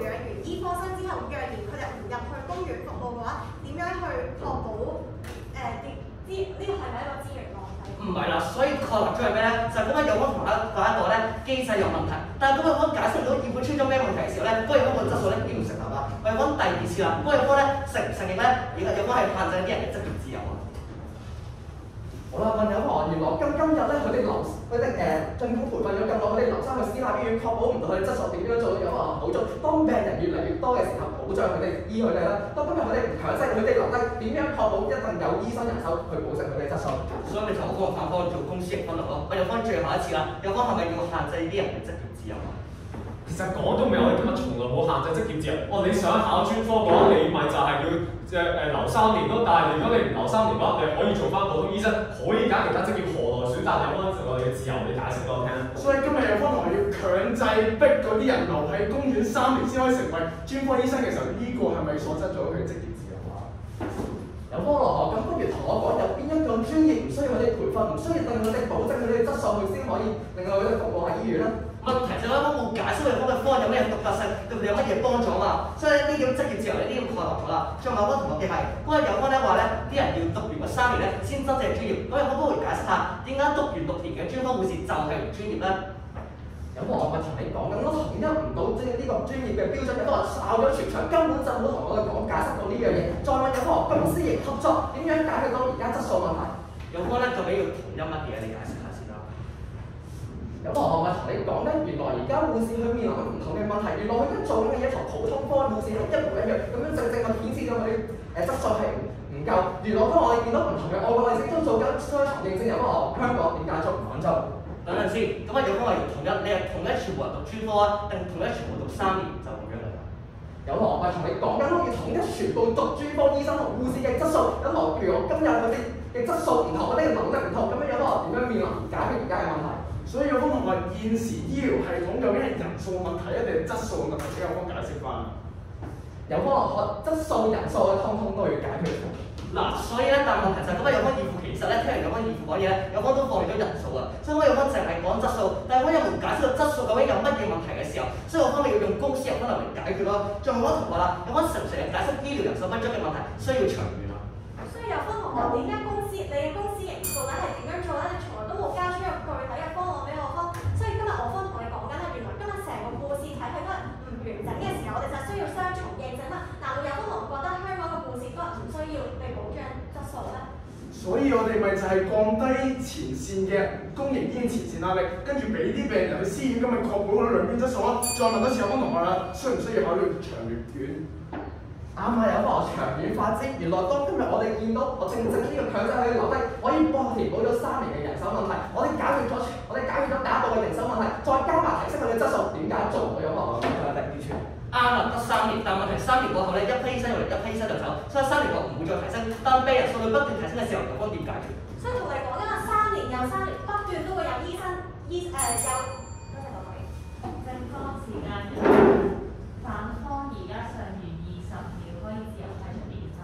養完醫科生之後，若然佢哋唔入去公園服務嘅話，點樣去確保誒啲資呢個係咪一個資源浪費？
唔係啦，所以確立咗係咩咧？就係咁樣有方同埋講一個咧機制有問題，但係咁有方解釋唔到業本出咗咩問題嘅時候咧，嗰個有方個質素咧已經唔成立啦。我哋講第二次啦，嗰個有方咧承唔承認咧？而家有方係限制啲人嘅職業自由啊。
好啦，問有話原來今今日咧，佢哋留佢哋誒進攻培訓咗咁耐，佢哋留生去私立醫院，確保唔到佢哋質素點樣做到有話保障。當病人越嚟越多嘅時候，保障佢哋醫佢哋啦。當今日佢哋唔強制佢哋留低，點樣確保一定有醫生人手去保證佢哋質素？
所以咪就我個反方做公私營分流咯。我有方最後一次啦，有方係咪要限制啲人嘅職業自由啊？
其實講都未，我哋今日從來冇限制職業自由。哦，你想考專科嘅話，你咪就係要即係誒留三年咯。但係如果你唔留三年嘅話，你可以做翻普通醫生，可以揀其他職業，何來選擇有安我哋嘅自由？你解釋俾我聽。
所以今日有方同學要強制逼嗰啲人留喺公園三年先可以成為專科醫生嘅時候，呢、這個係咪鎖質咗佢嘅職業自由啊？
有科落學，咁不如同我講有邊一個專業唔需要佢哋培訓，唔需要令佢哋保證佢哋嘅質素，佢先可以令到佢哋服務喺醫院咧？
問題就係啱啱冇解釋佢方嘅方案有咩獨特性，對佢哋有乜嘢幫助啊嘛。所以呢啲職業自由呢啲咁確立咗啦。最後某方同學嘅係，嗰個有方咧話咧，啲人要讀完嗰三年咧先真正係專業。咁有可唔可以解釋下點解讀完六年嘅專科護士就係唔專業咧？
有個我咪同你講緊，我統一唔到即係呢個專業嘅標準，有個話哨咗全場，根本就冇同我哋講解釋過呢樣嘢。再問有個公私營合作點樣解決到而家質素問題？
有方咧究竟要統一乜嘢？你解釋下先啦。
有個我咪同你講咧，原來而家護士佢面臨唔同嘅問題，原來佢而家做緊嘅嘢同普通科護士係一模一樣，咁樣正正咪顯示咗佢誒質素係唔夠。原來當我哋見到唔同嘅外國衛星都做緊雙重認證，有個我香港點解做唔廣州？
等陣先，咁啊有方話要統一，你係統一全部人讀專科啊，定統一全部讀三年就咁樣嚟㗎？
有個我咪同你講緊，我要統一全部讀專科醫生同護士嘅質素。咁我譬如我今日佢哋嘅質素唔同，我哋嘅能力唔同，咁樣有個點樣面臨解決而家嘅問題？
所以有方同學現時醫療系統究竟係人數問題啊，定係質素問題？請有方解釋翻。
有方學質素、人數嘅通通都要解決。
嗱，所以咧，但問題就係咁啊，有方義父其實咧，聽完有方義父講嘢咧，有方都放棄咗人數啊，所以我有方淨係講質素，但係我有冇解釋到質素究竟有乜嘢問題嘅時候，所以我方咪要用公私營分流嚟解決咯。最後嗰同學啦，有方成成日解釋醫療人手不足嘅問題，需要長遠啊。
所以有方同學，點解公司你嘅公司營到底係點樣做咧？你從來都冇交出一個具體嘅方案俾我方，所以今日我方同你講緊咧，原來今日成個護士體系都係唔完整嘅時候，我哋就需要雙重認證啦。難道有方同學覺得香港嘅護士都係唔需要被保障質素咧？
所以我哋咪就係降低前線嘅公營醫院前線壓力，跟住俾啲病人去私院，咁咪確保嗰兩邊質素咯。再問多次有方同學啦，需唔需要考慮長遠？
啱啊，有個長遠發展。原來當今日我哋見到我正正呢個強制去留低，可以幫填補咗三年嘅人手問題，我哋解決咗我哋解決咗第一步嘅人手問題，再加埋提升佢嘅質素，點解做唔到有個我哋嘅第二處？
啱啦，得三年，但問題三年過後咧，一批醫生入嚟，一批醫生就走，所以三年後唔會再提升。當病人數量不斷提升嘅時候，有方點解決？
所以同你講緊啦，三年又三年，不斷都會有醫生醫誒、呃、有。多謝各位。
正方時間一，反方而家尚餘二十秒，可以自由提出辯論。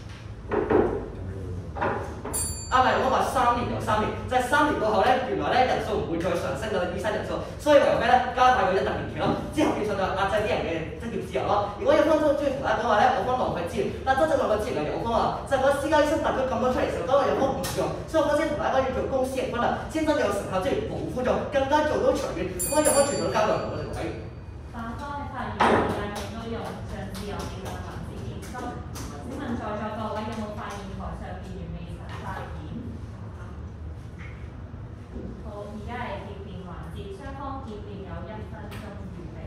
啱係，我話三年又三年，就係、是、三年過後咧，原來咧人數唔會再上升到醫生人數，所以唯有咩咧，加快佢一定年期咯。之後變相就壓制啲人嘅職業自由咯。如果有方都中意同大家講話咧，我方浪費資源，但真正浪費資源嘅有方啊，就係、是、嗰私家醫生達咗咁多出嚟嘅時候，當我有方唔用，所以我先同大家要做公私營分流，先真正有成效，即係無輔助，更加做到長遠。咁我有方全部交代唔到嘅位。
反方嘅發言時間亦都用上自由辯論環節結束。請問在座各位有冇發現台上辯員未曾發言？好，而家係結辯環節，雙方結辯有一分鐘預備。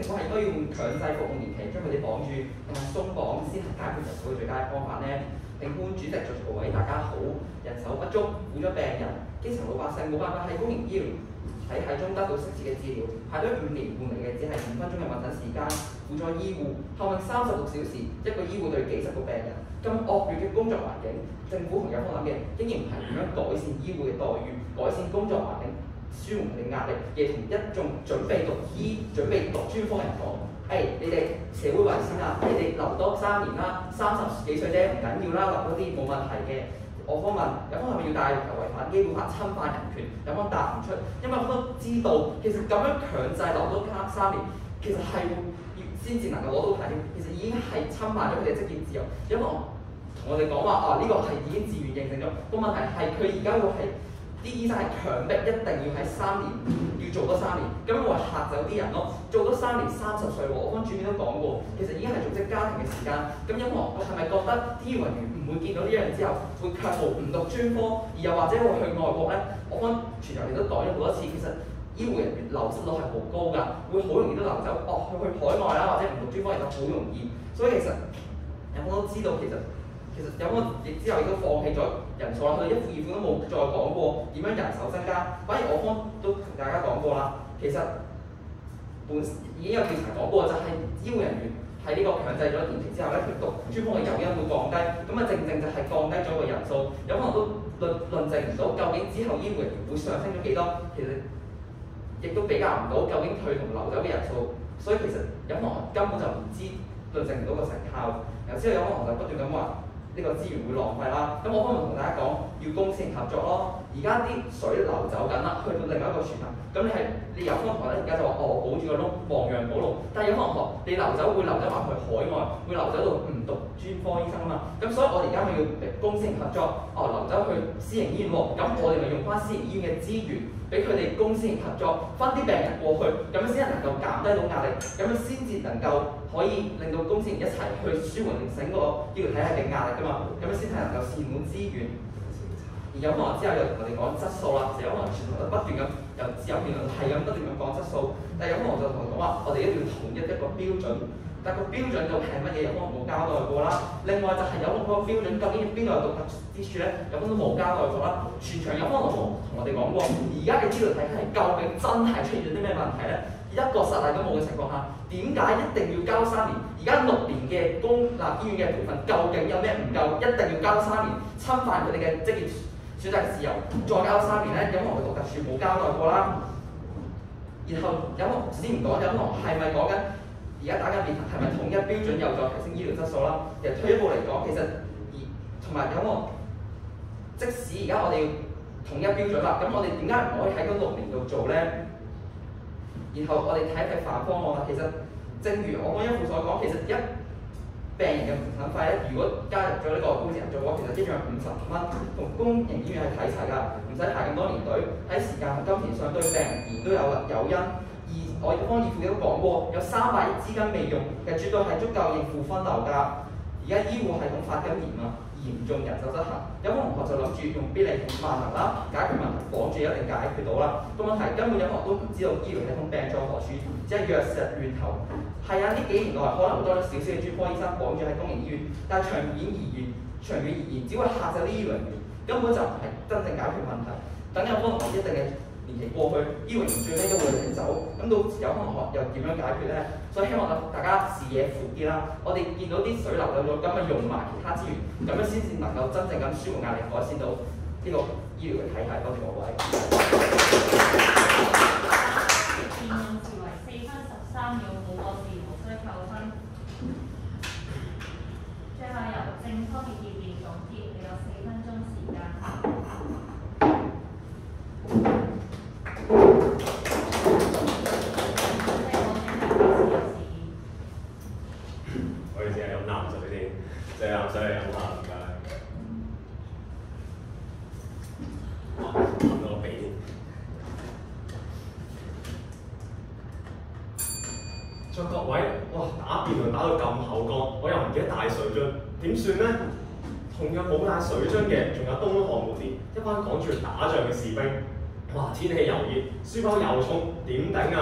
府係應該要用強制服務年期將佢哋綁住，定係鬆綁先係解決人手嘅最佳方法呢？評判主席在座各位大家好，人手不足，苦咗病人，基層老百姓冇辦法喺公營醫療體系中得到適切嘅治療，排隊五年換嚟嘅只係五分鐘嘅問診時間，輔助醫護後運三十六小時，一個醫護對幾十個病人，咁惡劣嘅工作環境，政府同有方諗嘅，竟然唔係點樣改善醫護嘅待遇，改善工作環境，舒緩佢哋壓力，亦同一眾準備讀醫、準備讀專科人講，誒、哎，你哋社會為先啦，你哋留多三年啦，三十幾歲啫唔緊要啦，留多啲冇問題嘅。我方問有方係咪要帶違反基本法、侵犯人權？有方答唔出，因為我都知道其實咁樣強制留多加三年，其實係要先至能夠攞到牌照，其實已經係侵犯咗佢哋職業自由。因為我同我哋講話啊，呢、這個係已經自願認證咗，個問題係佢而家會係啲醫生係強迫一定要喺三年要做多三年，咁我話嚇走啲人咯。做多三年三十歲喎，我方主編都講過，其實已經係組織家庭嘅時間。咁因為我係咪覺得醫護人員唔會見到呢樣之後會卻步唔讀專科，而又或者會去外國咧？我方全球亦都講咗好多次，其實醫護人員流失率係好高㗎，會好容易都流走，哦去去海外啦，或者唔讀專科亦都好容易。所以其實有好多知道其實。其實有個亦之後亦都放棄咗人數啦，佢哋一副二副都冇再講過點樣人手增加。反而我方都同大家講過啦，其實本已經有調查講過，就係醫護人員喺呢個強制咗年期之後咧，佢讀專科嘅誘因會降低，咁啊正正就係降低咗個人數。有可能都論論證唔到究竟之後醫護人員會上升咗幾多，其實亦都比較唔到究竟退同流走嘅人數，所以其實有可能根本就唔知論證唔到個成效。然後之後有可能就不斷咁話。呢個資源會浪費啦，咁我方面同大家講，要公私營合作咯。而家啲水流走緊啦，去到另外一個船頭，咁你係你有方台咧，而家就話哦，保住個窿，亡羊補牢。但係有方學你流走會流走埋去海外，會流走到唔讀專科醫生啊嘛。咁所以我哋而家咪要公私營合作，哦流走去私營醫院喎，咁我哋咪用翻私營醫院嘅資源，俾佢哋公私營合作，分啲病人過去，咁樣先係能夠減低到壓力，咁樣先至能夠。可以令到公私營一齊去舒緩整個醫療體系嘅壓力㗎嘛，咁樣先係能夠善用資源。而有可能之後又同我哋講質素啦，其實有可能全部都不斷咁由自由辯論係咁不斷咁講質素，但係有可能就同我講話，我哋一定要統一一個標準，但係個標準究竟係乜嘢？有可能冇交代過啦。另外就係有嗰個標準究竟邊度有獨特之處咧？有可能都冇交代過啦。全場有可能同我哋講過，而家嘅醫療體系究竟真係出現咗啲咩問題咧？一個實例都冇嘅情況下，點解一定要交三年？而家六年嘅公立醫院嘅培訓究竟有咩唔夠？一定要交三年，侵犯佢哋嘅職業選擇嘅自由，再交三年咧，有可能獨特處冇交代過啦。然後有可能先唔講，有可能係咪講緊而家打緊辯論係咪統一標準有助提升醫療質素啦？其實退一步嚟講，其實而同埋有可能即使而家我哋要統一標準啦，咁我哋點解唔可以喺嗰六年度做咧？然後我哋睇一睇範方案啦，其實正如我剛一副所講，其實一病人嘅門診費咧，如果加入咗呢個公私營合作嘅話，其實一樣五十蚊，同公營醫院係睇齊㗎，唔使排咁多年隊，喺時間同金錢上對病人而都有誘因。而我方義父亦都講過，有三百億資金未用，其實絕對係足夠應付分流㗎。而家醫護系統發緊炎啊！嚴重人手失衡，有個同學就諗住用必理痛萬能啦，解決問題，綁住一定解決到啦。個問題根本有學都唔知道醫療系統病在何處，只係藥石亂投。係啊，呢幾年內可能會多咗少少嘅專科醫生綁住喺公營醫院，但係長遠而言，長遠而言只會嚇走啲醫療人員，根本就唔係真正解決問題。等有個同學一定嘅年期過去，醫護人員最尾都會領走，咁到時有個同學又點樣解決咧？所以希望大家視野闊啲啦。我哋見到啲水流走咗，咁咪用埋其他資源，咁樣先至能夠真正咁舒緩壓力，改善到呢個醫療嘅體系。多謝各位。
辯論時為四分十三秒，冇個字無需扣分。最後由正方嘅意見總結，你有四分鐘時間。
我哋淨係飲啖水先，借啖水嚟飲下，唔該。哇，飲到個鼻添。在各位，哇！打辯論打到咁口乾，我又唔記得帶水樽，點算咧？同樣冇帶水樽嘅，仲有東漢末年一班趕住打仗嘅士兵。哇！天氣又熱，書包又重，點頂啊？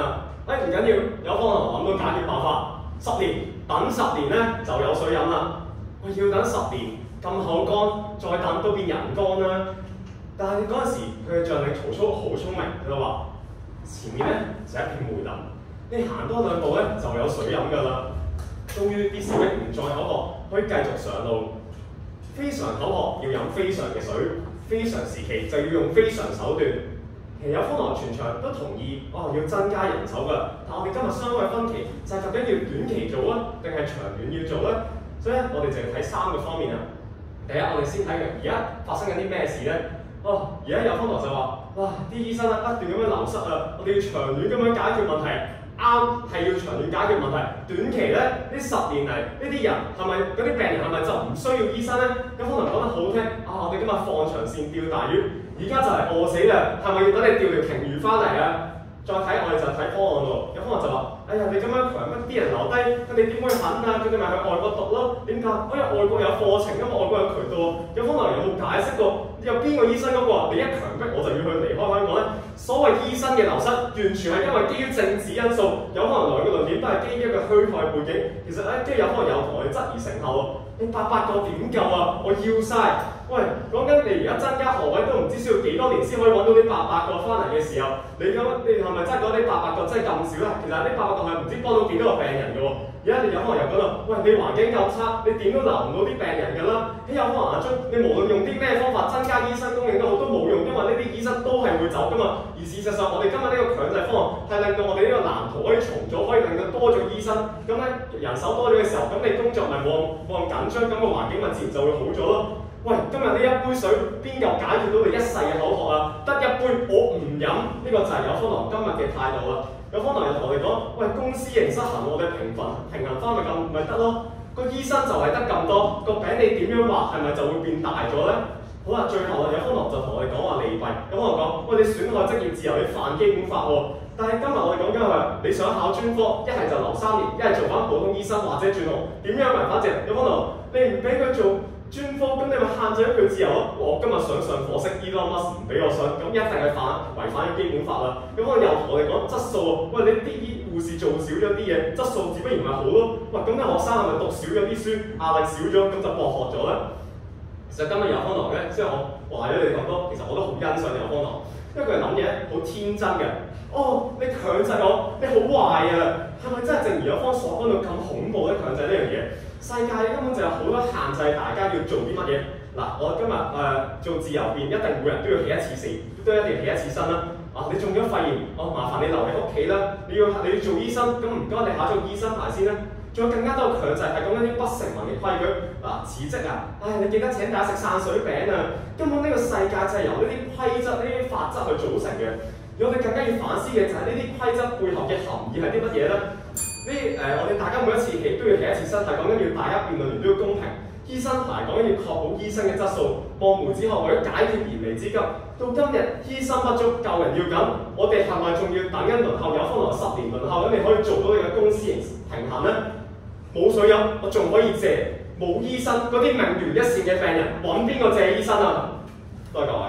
誒唔緊要，有方案諗到解決辦法。十年等十年咧就有水飲啦。喂，要等十年咁口乾，再等都變人乾啦。但係嗰陣時，佢嘅將領曹操好聰明，佢就話：前面咧就一片梅林，你行多兩步咧就有水飲㗎啦。終於啲士兵唔再口渴，可以繼續上路。非常口渴要飲非常嘅水，非常時期就要用非常手段。其實有方來全場都同意，哦要增加人手㗎。但我哋今日雙位分歧就係究竟要短期做啊，定係長遠要做咧？所以咧，我哋就要睇三個方面啊。第一，我哋先睇嘅而家發生緊啲咩事咧？哦，而家有方來就話：哇，啲醫生咧不斷咁樣流失啊，我哋要長遠咁樣解決問題。啱係要長遠解決問題，短期咧呢十年嚟呢啲人係咪嗰啲病人係咪就唔需要醫生咧？咁可能講得好聽，啊我哋今日放長線釣大魚，而家就係餓死啦，係咪要等你釣條鯨魚翻嚟啊？再睇我哋就睇方案喎，有方案就話：哎呀你咁樣強迫啲人留低，佢哋點會肯啊？佢哋咪去外國讀咯？點解？因為外國有課程，因為外國有渠道。有方案有冇解釋過？有邊個醫生講過話你一強迫我就要去離開香港咧？所謂醫生嘅流失，完全係因為基於政治因素，有可能來嘅論點都係基於一個虛構背景。其實咧，跟住有可能有同我哋質疑成效喎。你八百個點夠啊？我要晒。喂，講緊你而家增加學位都唔知需要幾多年先可以揾到啲八百個翻嚟嘅時候，你咁你係咪真係講啲八百個真係咁少咧？其實呢八百個係唔知幫到幾多個病人嘅喎。而家你有可能又講到，喂你環境夠差，你點都留唔到啲病人㗎啦。喺有可能眼中，你無論用啲咩方法增加醫生供應都好，都冇用，因為呢啲醫生都係會走㗎嘛。而事實上，我哋今日呢個強制方案係令到我哋呢個藍圖可以重組，可以令到多咗醫生，咁咧人手多咗嘅時候，咁你工作咪冇冇咁緊張，咁個環境咪自然就會好咗咯。喂，今日呢一杯水邊夠解決到你一世嘅口渴啊？得一杯我唔飲，呢、這個就係有方來今日嘅態度啦。有方來又同我哋講：喂，公私營失衡，我哋平衡平衡翻咪咁咪得咯？個醫生就係得咁多，個餅你點樣畫係咪就會變大咗咧？好啦，最後有方來就同我哋講話利弊。有方來講：喂，你損害職業自由，你犯基本法喎。但係今日我哋講緊係你想考專科，一係就留三年，一係做翻普通醫生或者轉行，點樣咪反正？有方來，你唔俾佢做專科，咁你咪限制咗佢自由咯。我今日想上火星 Elon Musk 唔俾我上，咁一定係反違反基本法啦。咁我又同我哋講質素喎，喂你啲醫護士做少咗啲嘢，質素自不然咪好咯。喂咁啲學生係咪讀少咗啲書，壓力少咗，咁就博學咗咧？其實今日游方郎咧，即係我話咗你咁多，其實我都好欣賞游方郎，因為佢諗嘢好天真嘅。哦，你強制我，你好壞啊！係咪真係正如有方所講到咁恐怖咧？強制呢樣嘢？世界根本就有好多限制，大家要做啲乜嘢？嗱，我今日誒、呃、做自由辯，一定每人都要起一次死，都一定要起一次身啦。啊，你中咗肺炎，我、哦、麻煩你留喺屋企啦。你要你要做醫生，咁唔該你考咗醫生牌先啦。仲有更加多強制係講緊啲不成文嘅規矩。嗱、啊，辭職啊，唉，你記得請大家食散水餅啊。根本呢個世界就係由呢啲規則、呢啲法則去組成嘅。而我哋更加要反思嘅就係呢啲規則背後嘅含義係啲乜嘢咧？呢誒、呃，我哋大家每一次起都要起一次身，係講緊要大家辯論完都要公平。醫生牌講緊要確保醫生嘅質素。望梅止渴為咗解決燃眉之急，到今日醫生不足，救人要緊，我哋係咪仲要等緊輪候？有方來十年輪候，咁你可以做到你嘅公私營平衡咧？冇水飲，我仲可以借。冇醫生，嗰啲命懸一線嘅病人，揾邊個借醫生啊？多謝各位。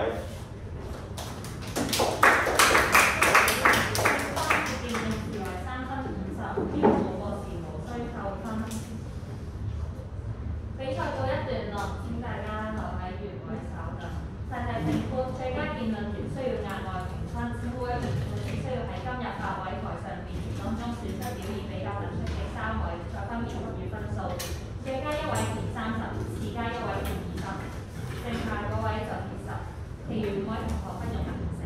比賽到一段落，請大家留喺原位稍等。細細評判最佳辯論員需要額外評分，每位評判員需要喺今日八位台上辯員當中選出表現比較突出嘅三位，再分別給予分數。最佳一位填三十，次佳一位填二十，剩下嗰位就填十，其餘五位同學不用填寫。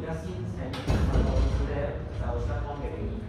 家先請陳老師咧就雙方嘅意見。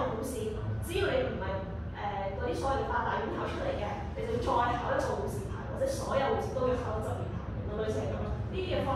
所謂嘅八大院校出嚟嘅，你就再考一個護士牌喎。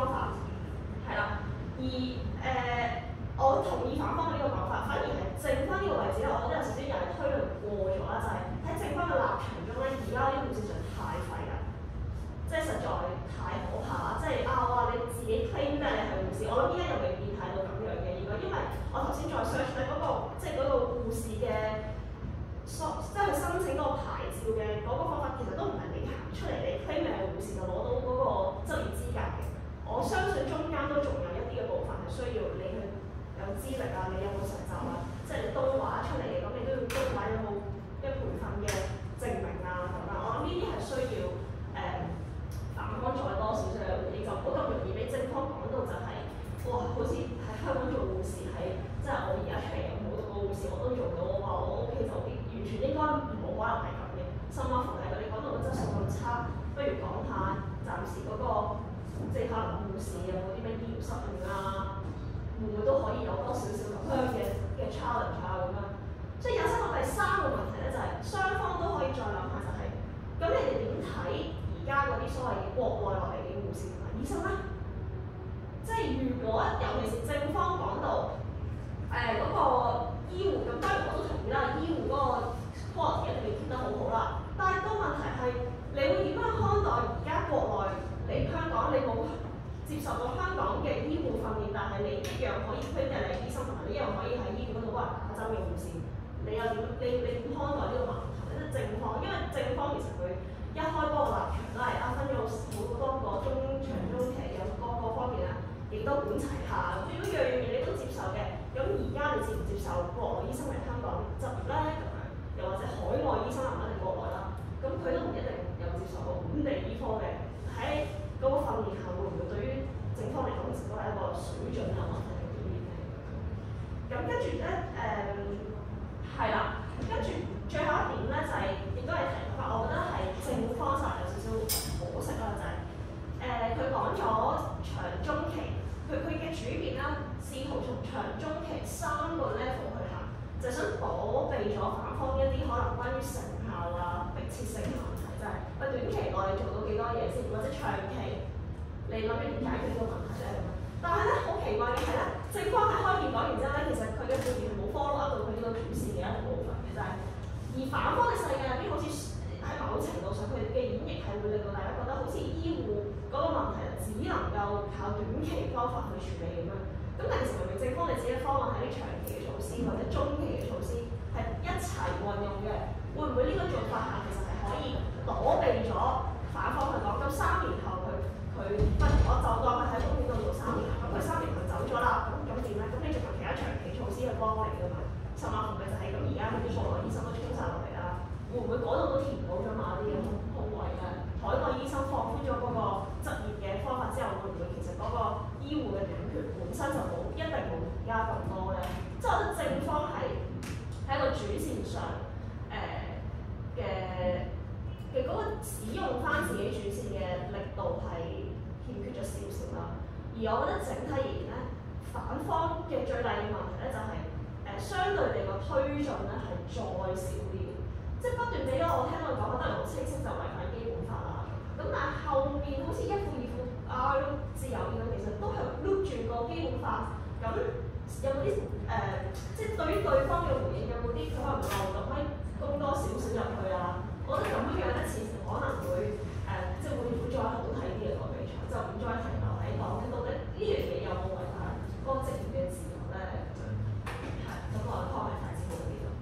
化，係啦。而誒、呃，我同意反方嘅呢個講法，反而係正方呢個位置咧，我覺得有少少又係推論過咗啦，就係、是、喺正方嘅立場中咧，而家啲護士長太廢啦，即係實在太可怕啦，即係啊我話你自己 claim 咩你係護士，我諗依家又未變態到咁樣嘅應該，因為我頭先再 search 咧嗰個即係嗰個護士嘅。即係去申請嗰個牌照嘅嗰個方法，其實都唔係你行出嚟，你 claim 你係護士就攞到嗰個執業資格嘅。我相信中間都仲有一啲嘅部分係需要你去有資歷啊，你有冇實習啊，即係你東華出嚟嘅，咁你都要東華有冇嘅培訓嘅證明啊咁樣。我諗呢啲係需要誒、呃、反方再多少少嘅，你就唔好咁容易俾正方講到就係、是、哇，好似喺香港做護士係即係我而家出嚟有冇讀過護士我都做到，我話我 O K 就 O K。完全應該冇可能係咁嘅，甚至乎係你講到個質素咁差，不如講下暫時嗰、那個即係可能護士有冇啲咩醫療失誤啊，會唔會都可以有多少少咁樣嘅嘅 challenge 啊咁樣？所以引申到第三個問題咧，就係、是、雙方都可以再諗下、就是，就係咁你哋點睇而家嗰啲所謂嘅國內落嚟嘅護士同埋醫生咧？即係如果尤其是正方講到誒嗰、呃那個醫護咁，當然我都同意啦，醫護嗰個 quality 一定要 keep 得好好啦。但係個問題係，你會點樣看待而家國內嚟香港，你冇接受到香港嘅醫護訓練，但係你一樣可以推嘅你醫生，同埋你一樣可以喺醫院嗰度幫人打針嘅護士，你又點？你你點看待呢個問題？即係正方，因為正方其實佢一開波個立場都係啊分咗好多個中長中期有各個方面啊，亦都管齊下，如果樣樣嘢你都接受嘅。咁而家你接唔接受國內醫生嚟香港執業咧？咁樣又或者海外醫生唔一定國內啦，咁佢都唔一定有接受過本地醫科嘅，喺嗰個訓練下會唔會對於正方嚟講其實都係一個水準有問題嘅表現咧？咁跟住咧誒係啦，跟住最後一點咧就係、是、亦都係提法，我覺得係正方就有少少可惜啦，就係誒佢講咗長中期，佢佢嘅主變啦。試圖從長中期三個 level 去行，就想躲避咗反方一啲可能關於成效啊、迫切性嘅問題，就係、是、喂短期內你做到幾多嘢先，或者長期你諗住點解決呢個問題咧咁樣。但係咧好奇怪嘅係咧，正方喺開面講完之後咧，其實佢嘅背面係冇 follow up 到佢呢個主線嘅一部分嘅，就係、是、而反方嘅世界入邊好似喺某程度上佢嘅演繹係會令到大家覺得好似醫護嗰個問題只能夠靠短期方法去處理咁樣。咁但係其實明明正方你自己嘅方案係啲長期嘅措施或者中期嘅措施係一齊運用嘅，會唔會呢個做法下其實係可以躲避咗反方去講？咁三年後佢佢不如我就當佢喺公園度做三年，咁佢三年後走咗啦，咁咁點咧？咁你仲有其他長期措施去幫你㗎嘛？甚至乎咪就係咁，而家啲國內醫生都衝晒落嚟啦，會唔會嗰度都填補咗嘛啲咁空位咧？海外醫生放寬咗嗰個執業嘅方法之後，會唔會其實嗰個醫護嘅短缺本身就冇一定冇而家咁多咧？即係我覺得正方係喺一個主線上誒嘅嘅嗰個使用翻自己主線嘅力度係欠缺咗少少啦。而我覺得整體而言咧，反方嘅最大嘅問題咧就係、是、誒、呃、相對地個推進咧係再少啲，即係不斷俾咗我聽到講得好清晰就違反基本法啦。咁但係後面好似一副二副啊自由意願其實都係 loop 住個基本法。咁有冇啲誒即係對於對方嘅回應有冇啲佢可能漏洞可以供多少少入去啊？我覺得咁樣咧似乎可能會誒、呃、即係會會再好睇啲嘅個比賽，就唔再停留喺講到底呢樣嘢有冇違反嗰個職業嘅自由咧？係咁我 comment 大致到呢度。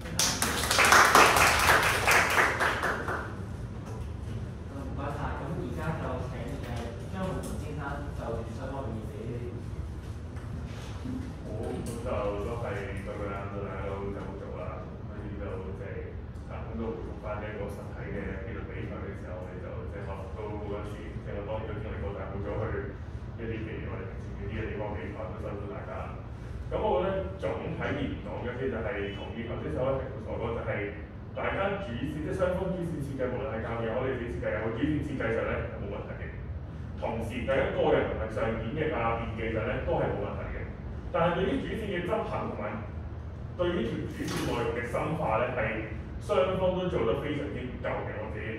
唔該晒，咁而家就請誒張宏文先生就住雙方面俾。
好，咁就都係咁樣，大家都就好做啦。跟住就即係啊，咁都回覆翻一個實體嘅紀律比賽嘅時候，我哋就即係可能都好多次，即係我當然都經歷過，但係冇咗去一啲譬如我哋平時呢啲嘅地方比賽，都辛苦大家。咁我覺得總體而言講嘅先就係同意頭先所一提所講，就係大家主線即係雙方主線設計，無論係教嘅，我哋自己設計又好，主線設計上咧係冇問題嘅。同時第一個人能力上演繹啊、辯技上咧都係冇問題嘅。但係對於主線嘅執行同埋對於條主線內容嘅深化咧，係雙方都做得非常之唔夠嘅，我自己睇。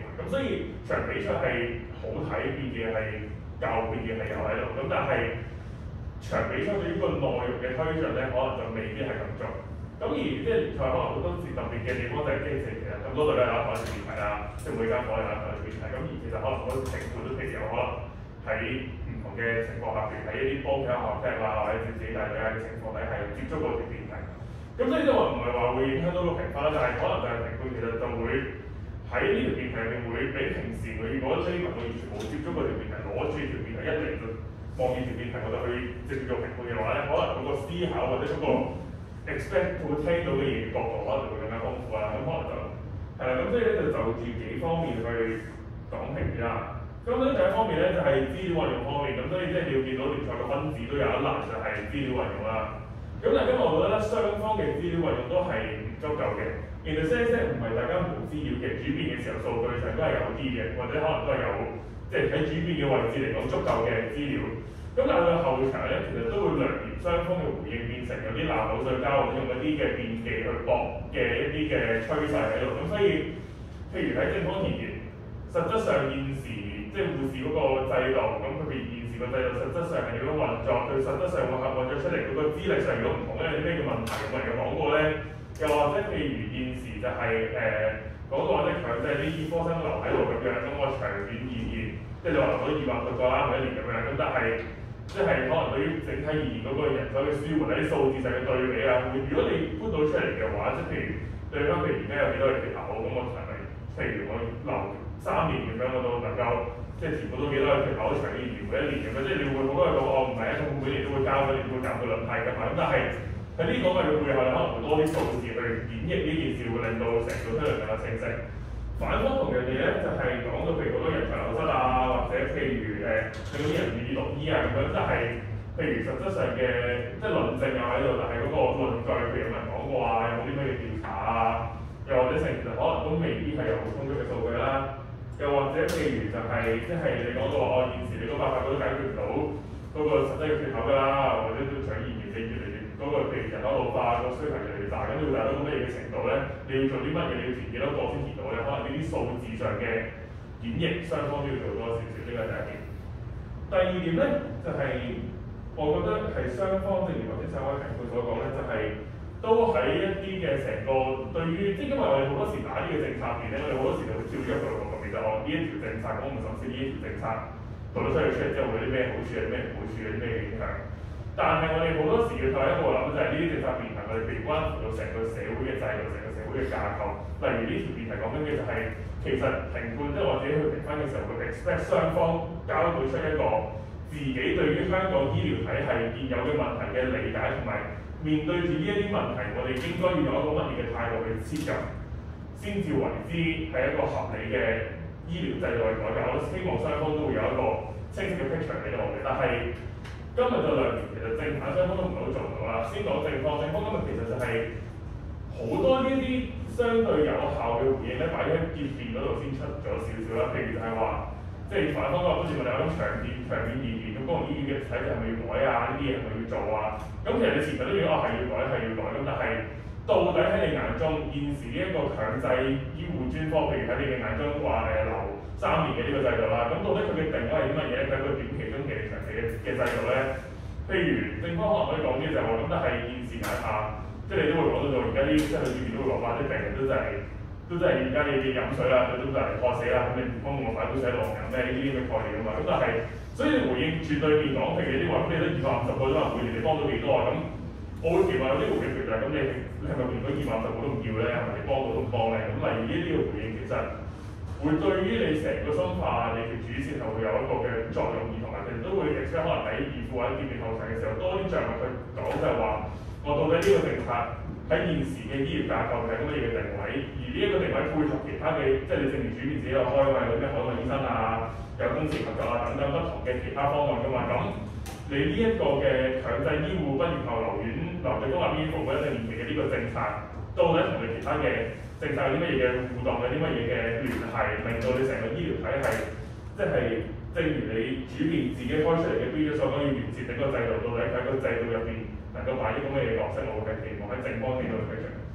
咁所以場比賽係好睇，變嘅係舊，變嘅係有喺度。咁但係場比賽對於個內容嘅推進咧，可能就未必係咁足。咁而即係聯賽可能好多時特別嘅地方就係即係其實咁多隊咧有一個團體啦，即係每間房有一個團體。咁而其實可能好多情況都譬如有可能喺唔同嘅情況下，譬如喺一啲波嘅學踢啊，或者自己帶隊啊嘅情況底下，係接觸過條團體。咁所以即係話唔係話會影響到個評分啦，但係可能就係評判其實就會喺呢條辯題入面會比平時佢如果呢啲運動員全部接觸過條辯題，攞住條辯題一嚟就望住條辯題，我就去直接做評判嘅話咧，可能嗰個思考或者嗰個 expect 會聽到嘅嘢角度可能就會更加豐富啦。咁可能就係啦，咁所以咧就就住幾方面去講評啦。咁咧第一方面咧就係資料運用方面，咁所以即係你要見到聯賽嘅分子都有一欄就係資料運用啦。咁但係今日我覺得咧，雙方嘅資料運用都係唔足夠嘅。in the sense 唔係大家冇資料嘅，主辯嘅時候數據上都係有啲嘅，或者可能都係有，即係喺主辯嘅位置嚟講足夠嘅資料。咁但係到後場咧，其實都會量驗雙方嘅回應，變成有啲鬧口水交，或者用一啲嘅辯技去搏嘅一啲嘅趨勢喺度。咁所以，譬如喺正方而言，實質上現時即係護士嗰個制度，咁佢哋現時個制度實質上係點樣運作？佢實質上運運作出嚟嗰個資歷上如果唔同咧，有啲咩嘅問題？咁我哋有講過咧。又或者譬如現時就係誒講到話即係強制啲醫科生留喺度咁樣，咁我長遠而言，即係你話留到二百個個啦，每一年咁樣，咁但係即係可能對於整體而言嗰個人手嘅舒緩喺啲數字上嘅對比啊，會如果你搬到出嚟嘅話，即係譬如對翻譬如而家有幾多嘅缺口，咁我係咪譬如我留三年咁樣，我都能夠即係填補到幾多嘅缺口，長遠而言每一年咁樣，即係你會好多人講我唔係一個每年都會交嘅，你會減到兩派㗎嘛，咁但係。喺呢個嘅背後，你可能會多啲數字去演繹呢件事，會令到成個推論更加清晰。反方同樣嘢咧，就係、是、講到譬如好多人才流失啊，或者譬如誒令到啲人願意讀醫啊咁樣，但係譬如實質上嘅即係論證又喺度，但係嗰個論據譬如有冇人講過啊，有冇啲咩嘅調查啊，又或者成其實可能都未必係有好充足嘅數據啦。又或者譬如就係、是、即係你講到話，我現時你嗰八百個都解決唔到嗰個實際嘅缺口㗎啦，或者都長遠而你越嚟越嗰、那個譬如人口老化個需求越嚟越大，咁你會達到咁乜嘢嘅程度咧？你要做啲乜嘢？你要填幾多個先填到咧？可能呢啲數字上嘅演繹，雙方都要做多少少，呢個係第一點。第二點咧，就係、是、我覺得係雙方，正如頭先三位評判所講咧，就係、是、都喺一啲嘅成個對於，即係因為我哋好多時打呢個政策面咧，我哋好多時就會跳咗一個路咁，其實我呢一條政策，咁我唔甚至呢一條政策做咗出嚟出嚟之後會有啲咩好處，有啲咩唔好處，有啲咩影響。但係我哋好多時要睇一個諗就係呢啲政策辯題，我哋譬如關乎到成個社會嘅制度、成個社會嘅架構。例如呢條辯題講緊嘅就係、是，其實評判即係我自己去評分嘅時候，會 expect 雙方交到出一個自己對於香港醫療體系現有嘅問題嘅理解，同埋面對住呢一啲問題，我哋應該要用一個乜嘢嘅態度去切入，先至為之係一個合理嘅醫療制度嘅改革。我希望雙方都會有一個清晰嘅 picture 俾到我哋，但係。今日就兩年，其實正反雙方都唔係好做到啦。先講正方，正方今日其實就係好多呢啲相對有效嘅回應咧，擺喺結辯嗰度先出咗少少啦。譬如就係話，即係反方嗰個跟住問你講長遠長遠而言，咁公營醫院嘅體制係咪要改啊？呢啲嘢係咪要做啊？咁其實你前提都要話係要改係要改，咁但係到底喺你眼中現時呢一個強制醫護專科，譬如喺你嘅眼中話誒留三年嘅呢個制度啦，咁到底佢嘅定位係啲乜嘢咧？佢係一個短期、中期、長期嘅嘅制度咧？譬如正方可能可以講啲就係話，咁但係現時眼下，即係你都會講到到而家啲，即係佢裏邊都會講話啲病人都真係都真係而家你哋飲水啦，佢都真係渴死啦，咁你唔通我擺杯水喺度飲咩？呢啲咁嘅概念啊嘛，咁但係所以你回應絕對面講，譬如啲話咁你都二百五十個都話每年你幫到幾多啊？咁我會期望有啲回應譬如就係咁你你係咪連嗰二百五十個都唔要咧？係咪你幫到都唔幫咧？咁例如呢啲嘅回應其實。會對於你成個深化你條主線係會有一個嘅作用，而同埋其實都會 expect 可能喺議會或者結辯後場嘅時候多啲著墨去講，就係話我到底呢個政策喺現時嘅醫療架構係乜嘢嘅定位，而呢一個定位配合其他嘅，即係你正如主辯自己有開嘛，有咩海外醫生啊，有工時合作啊等等不同嘅其他方案㗎嘛，咁你呢一個嘅強制醫護畢業後留院留喺公立醫院服務一定年期嘅呢個政策，到底同你其他嘅政策有啲乜嘢嘅互動，有啲乜嘢嘅聯繫，令到你成個醫療體系，即係正如你主辯自己開出嚟嘅標準所講，要完善整個制度，到底喺個制度入邊能夠扮演咁嘅嘢角色，我會係期望喺正方面度去做。而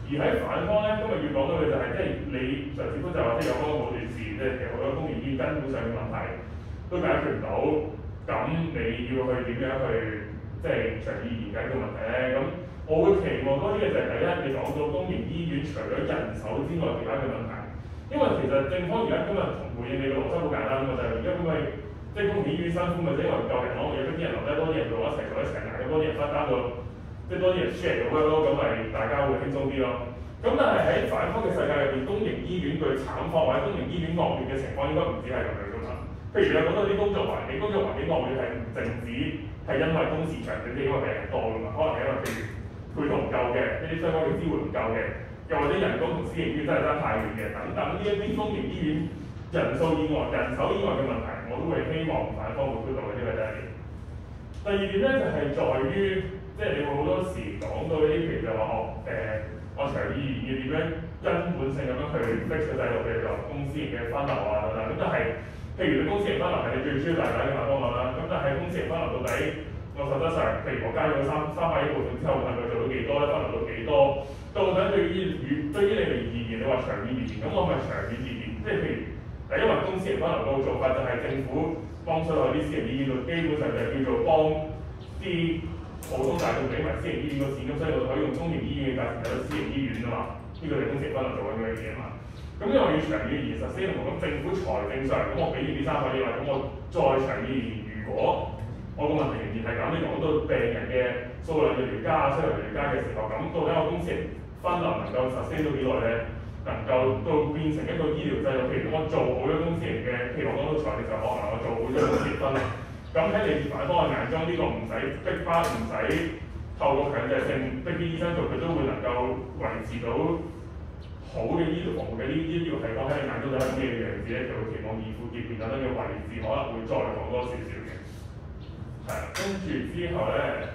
而喺反方咧，今日要講到嘅就係、是、即係你上次都就話即係有嗰個冇段時，即係其實好多公營醫院根本上嘅問題都解決唔到，咁你要去點樣去即係長遠研究呢個問題咧？咁我會期望多啲嘅就係第一，你講到公營醫院除咗人手之外其他嘅問題，因為其實正方而家今日同回應你嘅邏輯好簡單㗎嘛，就係而家因為即係公營醫院辛苦咪即係因為唔夠人咯，有啲人留低多啲人做一齊做一齊捱，咁多啲人分擔到。即係多啲人 share 到咯，咁咪大家會輕鬆啲咯。咁但係喺反方嘅世界入邊，公營醫院佢慘況或者公營醫院惡劣嘅情況應該唔止係咁樣噶嘛。譬如你講到啲工作環境，工作環境惡劣係唔淨止係因為工時長，甚至因為病人多噶嘛，可能係因為譬如配套唔夠嘅，一啲相關嘅支援唔夠嘅，又或者人工同私營醫院真係爭太遠嘅等等，呢一啲公營醫院人數以外、人手以外嘅問題，我都會希望反方會推動嘅，呢個第一點。第二點咧就係、是、在於。即係你會好多時講到呢啲，譬如就話學誒我長遠而言要點樣根本性咁樣去 fix 個制度，譬如話公私營嘅分流啊等等。咁但係，譬如你公私營分流係你最主要大解嘅方案啦。咁但係公私營分流到底，我實質上，譬如我加咗三三百億撥款之後，能夠做到幾多咧？分流到幾多？到底對於與對於你哋而言，你話長遠而言，咁我咪長遠而言，即係譬如第一，因為公私營分流嗰個做法就係政府幫出去啲私營醫院度，基本上就係叫做幫啲普通大眾俾埋私營醫院個錢，咁所以我可以用公營醫院嘅價錢睇到私營醫院啊嘛，呢、這個就公私營分流做緊嘅嘢啊嘛。咁因為我要長遠而言實施，咁政府財政上，咁我俾完呢三個億啦，咁我再長遠而言，如果我個問題仍然係咁，你講到病人嘅數量越嚟越加，需求越嚟越加嘅時候，咁到底我公私營分流能夠實施到幾耐咧？能夠到變成一個醫療制度，譬如我做好咗公私營嘅，譬如我講到財政上可能我做好咗公私營分流。咁喺你反方嘅眼中，呢、這個唔使逼翻，唔使透過強制性逼啲醫生做，佢都會能夠維持到好嘅醫療服務嘅呢啲醫療系統喺你眼中就係咁嘅樣子咧，就會期望二富結變等等嘅位置，可能會再講多少少嘅。係啦，跟住之後咧，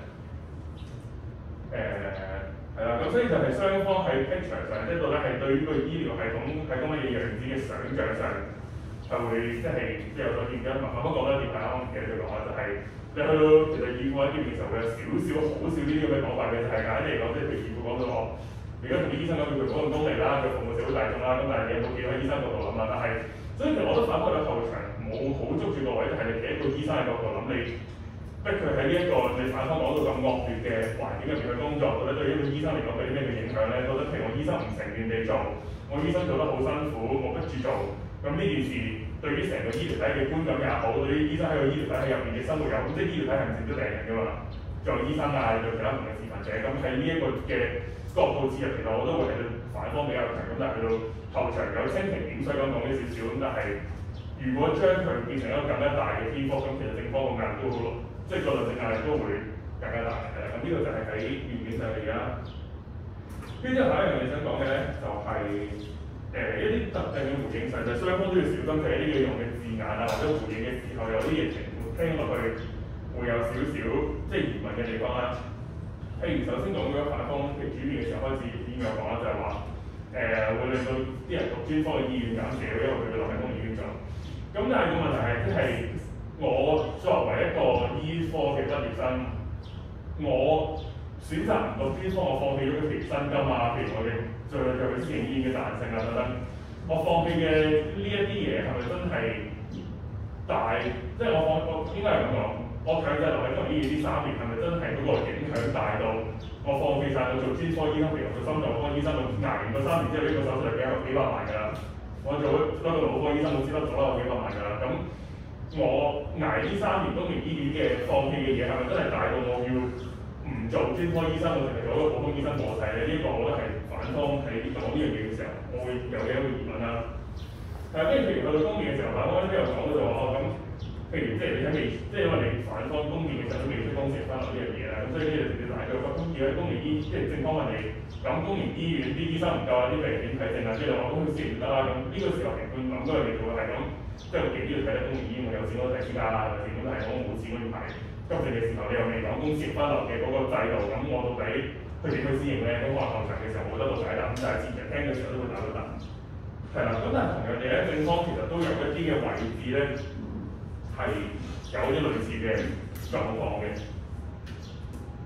誒係啦，咁所以就係雙方喺 picture 上，即係到底係對於個醫療系統係咁嘅樣子嘅想像上。就會即係即係有咗見嘅，慢慢講得點解我唔記得咗講啦，就係、是、你去到其實以往喺呢邊嘅時候會有少少好少呢啲咁嘅講法嘅，就係簡單嚟講，即係譬如以往講到我而家同啲醫生講叫佢講咁功利啦，佢服務社會大眾啦，咁但係你有冇企喺醫生角度諗啊？但係所以其實我都反覆喺後場冇好捉住個位，就係你企喺個醫生嘅角度諗，你逼佢喺呢一個你反方講到咁惡劣嘅環境入邊去工作，到底對於個醫生嚟講俾啲咩嘅影響咧？到底譬如我醫生唔情願地做，我醫生做得好辛苦，我逼住做。咁呢件事對於成個醫療體嘅觀感也好，對於醫生喺個醫療體系入邊嘅生活又好，即係醫療體係唔淨止病人㗎嘛，做醫生啊，做其他唔同嘅持份者，咁喺呢一個嘅角度切入，其實我都會係對反方比較強，咁但係去到後場有蜻蜓點水咁講咗少少，咁但係如果將佢變成一個更加大嘅篇幅，咁其實正方個壓力都好，即係個論證壓力都會更加大嘅。咁呢個就係喺軟件上嚟㗎。跟住之後下一樣嘢想講嘅咧，就係、是。誒、呃、一啲特定嘅回應上，就雙方都要小心，就係呢啲用嘅字眼啊，或者回應嘅時候有啲嘢情聽落去會有少少即係疑問嘅地方啦。譬如首先講咗反方嘅主面嘅時候開始已經有講啦，就係話誒會令到啲人讀專科嘅意願減少，因為佢會落喺公營醫院做。咁但係個問題係即係我作為一個醫科嘅畢業生，我選擇唔讀專科，我放棄咗佢條薪金啊，譬如我哋。對對佢私營醫院嘅彈性啊等等，我放棄嘅呢一啲嘢係咪真係大？即係我放我應該係咁講，我強制留喺公營醫院呢三年係咪真係嗰個影響大到我放棄晒我做專科醫生，譬如我做心臟科醫生，我捱完嗰三年之後呢個手術就幾幾百萬㗎啦。我做嗰個腦科醫生，我知得咗啦，我幾百萬㗎啦。咁我捱呢三年公營醫院嘅放棄嘅嘢係咪真係大到我要唔做專科醫生，我淨係做一個普通醫生過世咧？呢、這、一個我覺得係。反方喺講呢樣嘢嘅時候，我會有嘅一個疑問啦。係啊，跟住譬如去到公營嘅時候，反方都有講到就話哦咁，譬如即係你喺未，即係因為你反方公營嘅時候都未出公營分流呢樣嘢啦，咁所以呢就直接大咗個公營喺公營醫，即係正方問你，咁公營醫院啲醫生唔夠啊，啲病人點睇症啊，即係話咁佢先唔得啦。咁呢個時候評判諗都係未做嘅係咁，即係我幾都要睇得公營醫院我有錢我睇私家啦，係咪先？咁係我冇錢我要排急症嘅時候，你又未講公營分流嘅嗰個制度，咁我到底？佢點去私營咧？咁我後場嘅時候冇得到解答，咁但係自然聽嘅時候都會打到答。係啦，咁但係同樣地咧，正方其實都有一啲嘅位置咧，係有啲類似嘅狀況嘅。係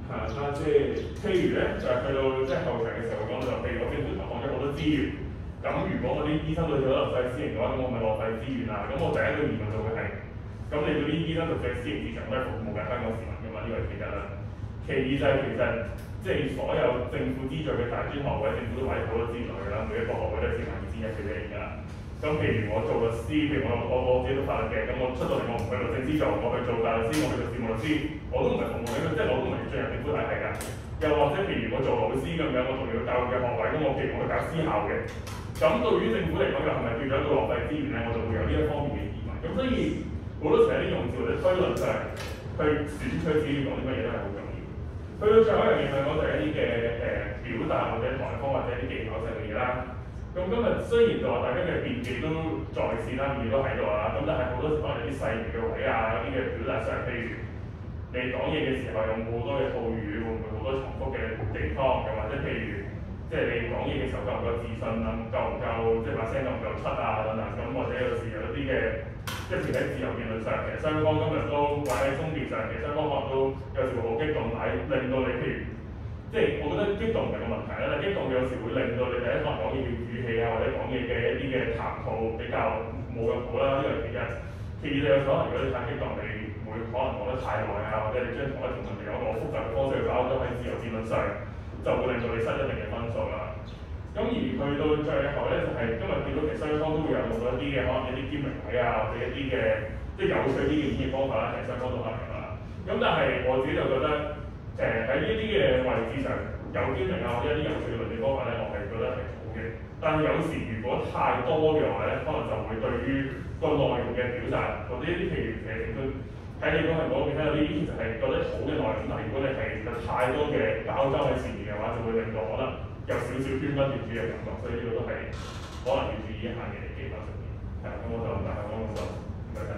係啊，即係譬如咧，就係、是、去到即係後場嘅時候講就，譬如我政府投放咗好多資源，咁如果我啲醫生到咗留曬私營嘅話，咁我咪浪費資源啊！咁我第一個疑問就會係，咁你嗰啲醫生同嘅私營市場都係服務緊香港市民㗎嘛？呢個係其一啦。其二就係其實即係所有政府資助嘅大專學位，政府都委好多資源㗎啦，每一個學位都係四萬二千一嘅啫而家。咁譬如我做律師，譬如我我我自己讀法律嘅，咁我出到嚟我唔去律政司做，我去做大律師，我去做事務律師，我都唔係服務緊佢，即係我都唔係進入政府體系㗎。又或者譬如我做老師咁樣，我讀咗教育嘅學位，咁我譬如我去搞私校嘅，咁對於政府嚟講又係咪變咗一個浪費資源咧？我就會有呢一方面嘅疑問。咁所以好多時候啲用字或者推論上去選取自己講啲乜嘢都係好重要。去到最後一樣嘢嚟講就係一啲嘅誒表達或者台風或者一啲技巧上嘅嘢啦。咁今日雖然就話大家嘅辯記都在線啦，辯記都喺度啦，咁但係好多時可能有啲細微嘅位啊，有啲嘅表達上，譬如你講嘢嘅時候有冇好多嘅套語，會唔會好多重複嘅地方？又或者譬如即係你講嘢嘅時候夠唔夠自信啊？夠唔夠即係把聲夠唔夠出啊？等等咁，或者有時有一啲嘅即係喺自由辯論上，其實雙方今日都或者喺中辯上，其實雙方可能都有時會好激動，係令到你譬如。即係我覺得激動唔係個問題啦，但係激動有時會令到你第一可能講嘢嘅語氣啊，或者講嘢嘅一啲嘅談吐比較冇咁好啦，呢個係其一。其二你有時可能如果你太激動，你會可能講得太耐啊，或者你將同一條問題用一個好複雜嘅方式去搞咗喺自由辯論上，就會令到你失一定嘅分數啦。咁而去到最後咧，就係、是、今日見到其實雙方都會有用到一啲嘅可能一啲兼明位啊，或者一啲嘅即係有趣啲嘅演繹方法啦，其實雙方都係啦。咁但係我自己就覺得。誒喺呢啲嘅位置上有專明啊，或者一啲有趣嘅論理方法咧，我係覺得係好嘅。但係有時如果太多嘅話咧，可能就會對於個內容嘅表達，或者一啲譬如誒都喺你講係講嘅，睇有啲就係覺得好嘅內容，但係如果你係有太多嘅包裝喺前面嘅話，就會令到可能有少少喧賓奪主嘅感覺。所以呢個都係可能要注意一下嘅技巧上面。係咁我就大概講到呢度，唔該晒。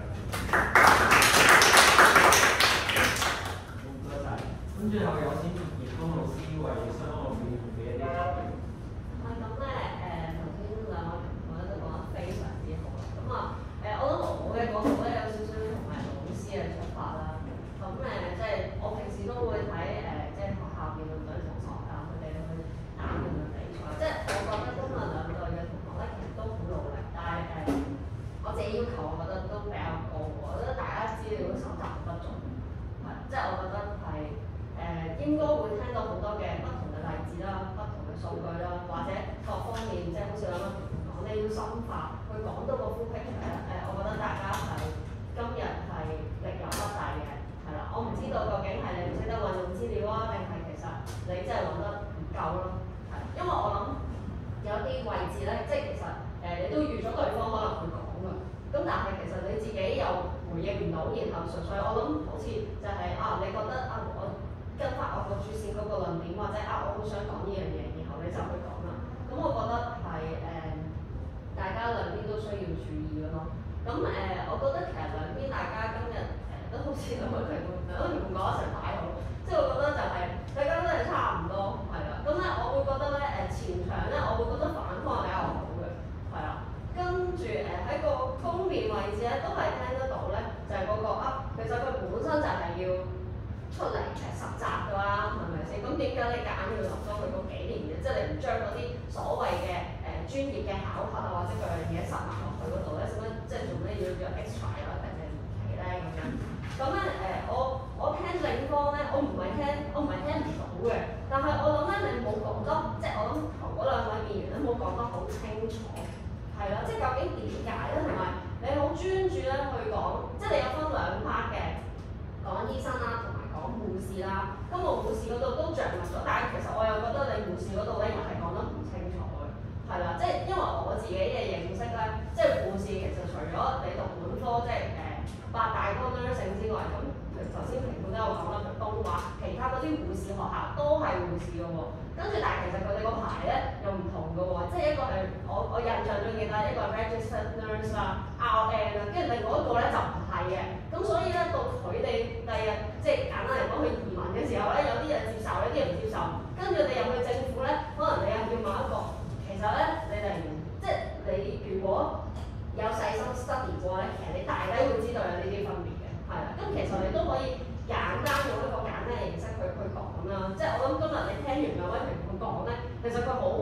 咁最後有請葉峰老師為雙方表現嘅一啲評論。
係咁咧，誒頭先兩位評論咧都講得非常之好啦。咁啊誒，我諗我嘅角度咧有少少同埋老師嘅出發啦。咁誒，即係我平時都會睇誒，即係學校辯論隊同學啊，佢哋去打辯論比賽。即係我覺得今日兩隊嘅同學咧，其實都好努力，但係誒，我自己要求我覺得都比較高。我覺得大家資料搜集不足，係即係我覺得係。誒、呃、應該會聽到好多嘅不同嘅例子啦、不同嘅數據啦，或者各方面即係好似啱啱講，你要深化去講到個 full picture 咧。誒，我覺得大家係今日係力有不逮嘅，係啦。我唔知道究竟係你唔識得運用資料啊，定係其實你真係揾得唔夠咯。係，因為我諗有啲位置咧，即係其實誒、呃、你都預咗對方可能會講㗎，咁但係其實你自己又回應唔到，然後純粹我諗好似就係、是、啊，你覺得啊我。跟翻我個主線嗰個論點，或者啊，我好想講呢樣嘢，然後你就去講啦。咁我覺得係誒、呃，大家兩邊都需要注意嘅咯。咁誒、呃，我覺得其實兩邊大家今日誒、呃、都好似兩個評論兩個評論講得成大好，即係我覺得就係、是、大家都係差唔多，係啦。咁咧，我會覺得咧誒前場咧，我會覺得反方係比較好嘅，係啦。跟住誒喺個攻辯位置咧，都係聽得到咧，就係、是、嗰、那個啊，其實佢本身就係要。出嚟誒實習㗎啦，係咪先？咁點解你夾硬要留多佢嗰幾年嘅？即係你唔將嗰啲所謂嘅誒、呃、專業嘅考核啊，或者嗰樣嘢塞埋落去嗰度咧，使乜即係做咩要要 extra 啊，定係唔期咧咁樣？咁咧誒，我我聽警方咧，我唔係聽，我唔係聽唔到嘅，但係我諗咧，你冇講得，即係我諗頭嗰兩位議員咧冇講得好清楚，係啦，即係究竟點解咧？同埋你好專注咧去講，即係你有分兩 part 嘅講醫生啦，同埋。講護士啦，咁我護士嗰度都着墨咗，但係其實我又覺得你護士嗰度咧又係講得唔清楚嘅，係啦，即係因為我自己嘅認識咧，即係護士其實除咗你讀本科即係誒八大科 nursing 之外，咁頭先評判都有講啦，佢東華其他嗰啲護士學校都係護士嘅喎，跟住但係其實佢哋個牌咧又唔同嘅喎，即係一個係我我印象中記得一個係 registered nurse 啦 ，R N 啦，跟住另外一個咧就唔係嘅，咁所以咧到佢哋第日即係簡單嚟講，去移民嘅時候咧，有啲人接受，有啲人唔接受，跟住你入去政府咧，可能你又要問一個，其實咧你哋即係你如果有細心 study 過咧，其實你大抵會知道有呢啲分別嘅，係啦，咁其實你都可以簡單用一個簡單嘅形式去去講啦。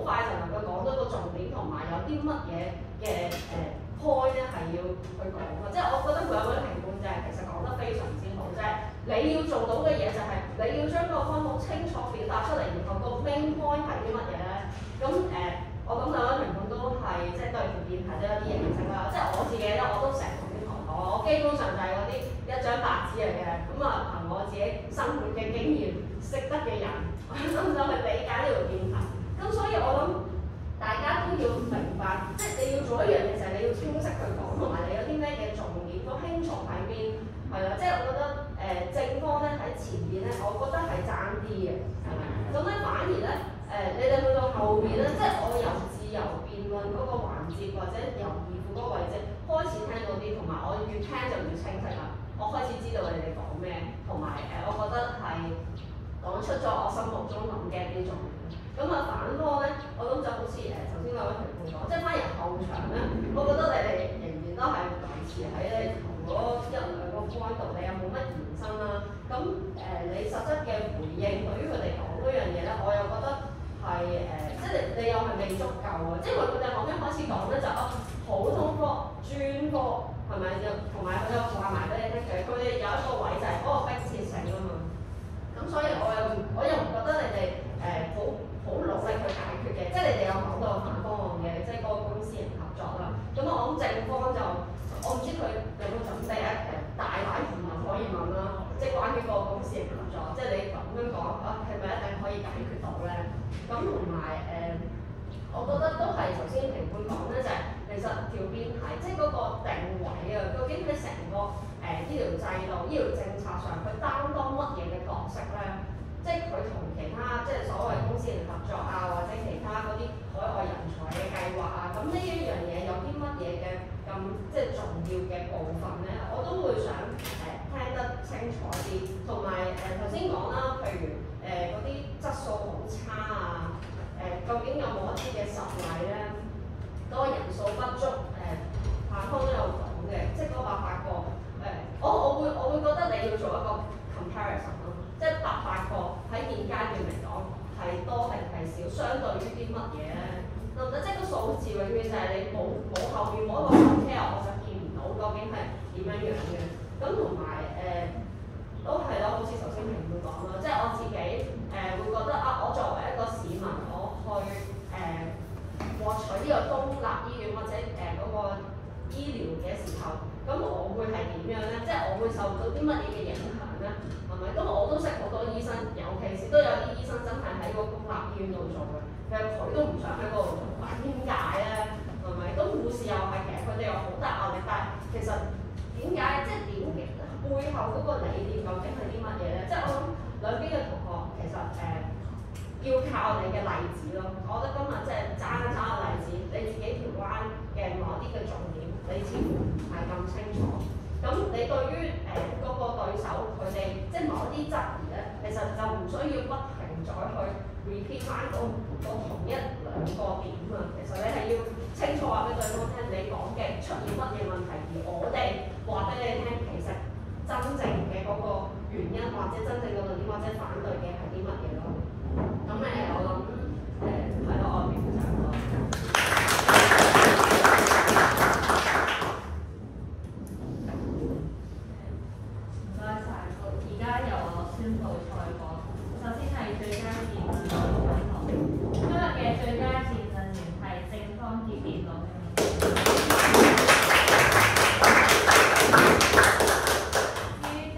快就能夠講到個重點，同埋有啲乜嘢嘅誒 point 咧係要去講嘅。即係我覺得佢有嗰啲評判就係其實講得非常之好，即係你要做到嘅嘢就係你要將個科目清楚表達出嚟，然後個 main point 係啲乜嘢咧？咁誒、呃，我咁兩位評判都係即係對條辯題都有啲認識啦。即係我自己咧，我都成日同啲同學講，我基本上就係嗰啲一張白紙嚟嘅。咁啊，憑我自己生活嘅經驗、識得嘅人，我深深去理解呢條辯題。咁所以我諗大家都要明白，即係你要做一樣嘢就係你要清晰去講，同埋你有啲咩嘅重點，個輕重喺邊，係啦。即係我覺得誒、呃、正方咧喺前邊咧，我覺得係爭啲嘅，係咪？咁咧反而咧誒、呃，你哋去到後邊咧，即係我由自由辯論嗰個環節或者由義父嗰個位置開始聽到啲，同埋我越聽就越清晰啦。我開始知道你哋講咩，同埋誒，我覺得係講出咗我心目中諗嘅啲重點。咁啊反方咧，我諗就好似誒頭先兩位評判講，即係反而後場咧，我覺得你哋仍然都係維持喺你同嗰一兩個 point 度，你有冇乜延伸啦？咁誒、呃，你實質嘅回應對於佢哋講嗰樣嘢咧，我又覺得係誒、呃，即係你又係未足夠啊！即係佢哋後尾開始講咧就啊，普通科、專科係咪又同埋佢又話埋俾你聽嘅，佢哋有一個位就係嗰個迫切性啊嘛。咁所以我又我又唔覺得你哋誒好好努力去解決嘅，即係你哋有講到反方案嘅，即係嗰個公私營合作啦。咁我諗正方就我唔知佢有冇準備咧，誒大把疑問可以問啦，即係關於個公私營合作，即係你咁樣講啊，係咪一定可以解決到咧？咁同埋誒，我覺得都係頭先評判講咧，就係、是、其實條辯題，即係嗰個定位啊，究竟喺成個誒、呃、醫療制度、醫療政策上，佢擔當乜嘢嘅角色咧？即係佢同其他即係所謂公私營合作啊，或者其他嗰啲海外人才嘅計劃啊，咁呢一樣嘢有啲乜嘢嘅咁即係重要嘅部分咧？我都會想誒、呃、聽得清楚啲，同埋誒頭先講啦，譬如誒嗰啲質素好差啊，誒、呃、究竟有冇一啲嘅實例咧？嗰、那個人數不足誒，反、呃、方都有講嘅，即係嗰百八個誒、呃，我我會我會覺得你要做一個 comparison 咯。即係百八個喺現階段嚟講係多定係少，相對於啲乜嘢咧？得唔得？即係個數字永遠就係你冇冇後面冇一個 compare，我就見唔到究竟係點樣樣嘅。咁同埋誒都係咯，好似頭先評判講啦，即係我自己誒、呃、會覺得啊，我作為一個市民，我去誒、呃、獲取呢個公立醫院或者誒嗰、呃那個醫療嘅時候，咁我會係點樣咧？即係我會受到啲乜嘢嘅影響咧？係咪？咁我都識好多醫生，尤其是都有啲醫生真係喺個公立醫院度做嘅，其實佢都唔想喺嗰度做，點解咧？係咪？咁護士又係其實佢哋又好大壓力，但係其實點解？即係點背後嗰個理念究竟係啲乜嘢咧？即係我諗兩邊嘅同學其實誒、呃、要靠你嘅例子咯。我覺得今日即係爭一爭嘅例子，你自己條灣嘅某一啲嘅重點，你似乎唔係咁清楚。咁你對於誒嗰、呃那個對手佢哋即係某一啲質疑咧，其實就唔需要不停再去 repeat 翻嗰個同一兩個點啊。其實你係要清楚話俾對方聽，你講嘅出現乜嘢問題，而我哋話俾你聽，其實真正嘅嗰個原因或者真正嘅論點或者反對嘅係啲乜嘢咯。咁誒、呃，我諗誒係咯，我表達咯。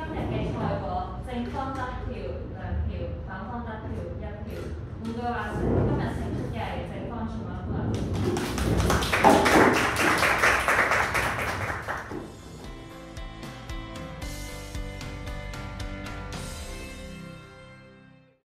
五個話成。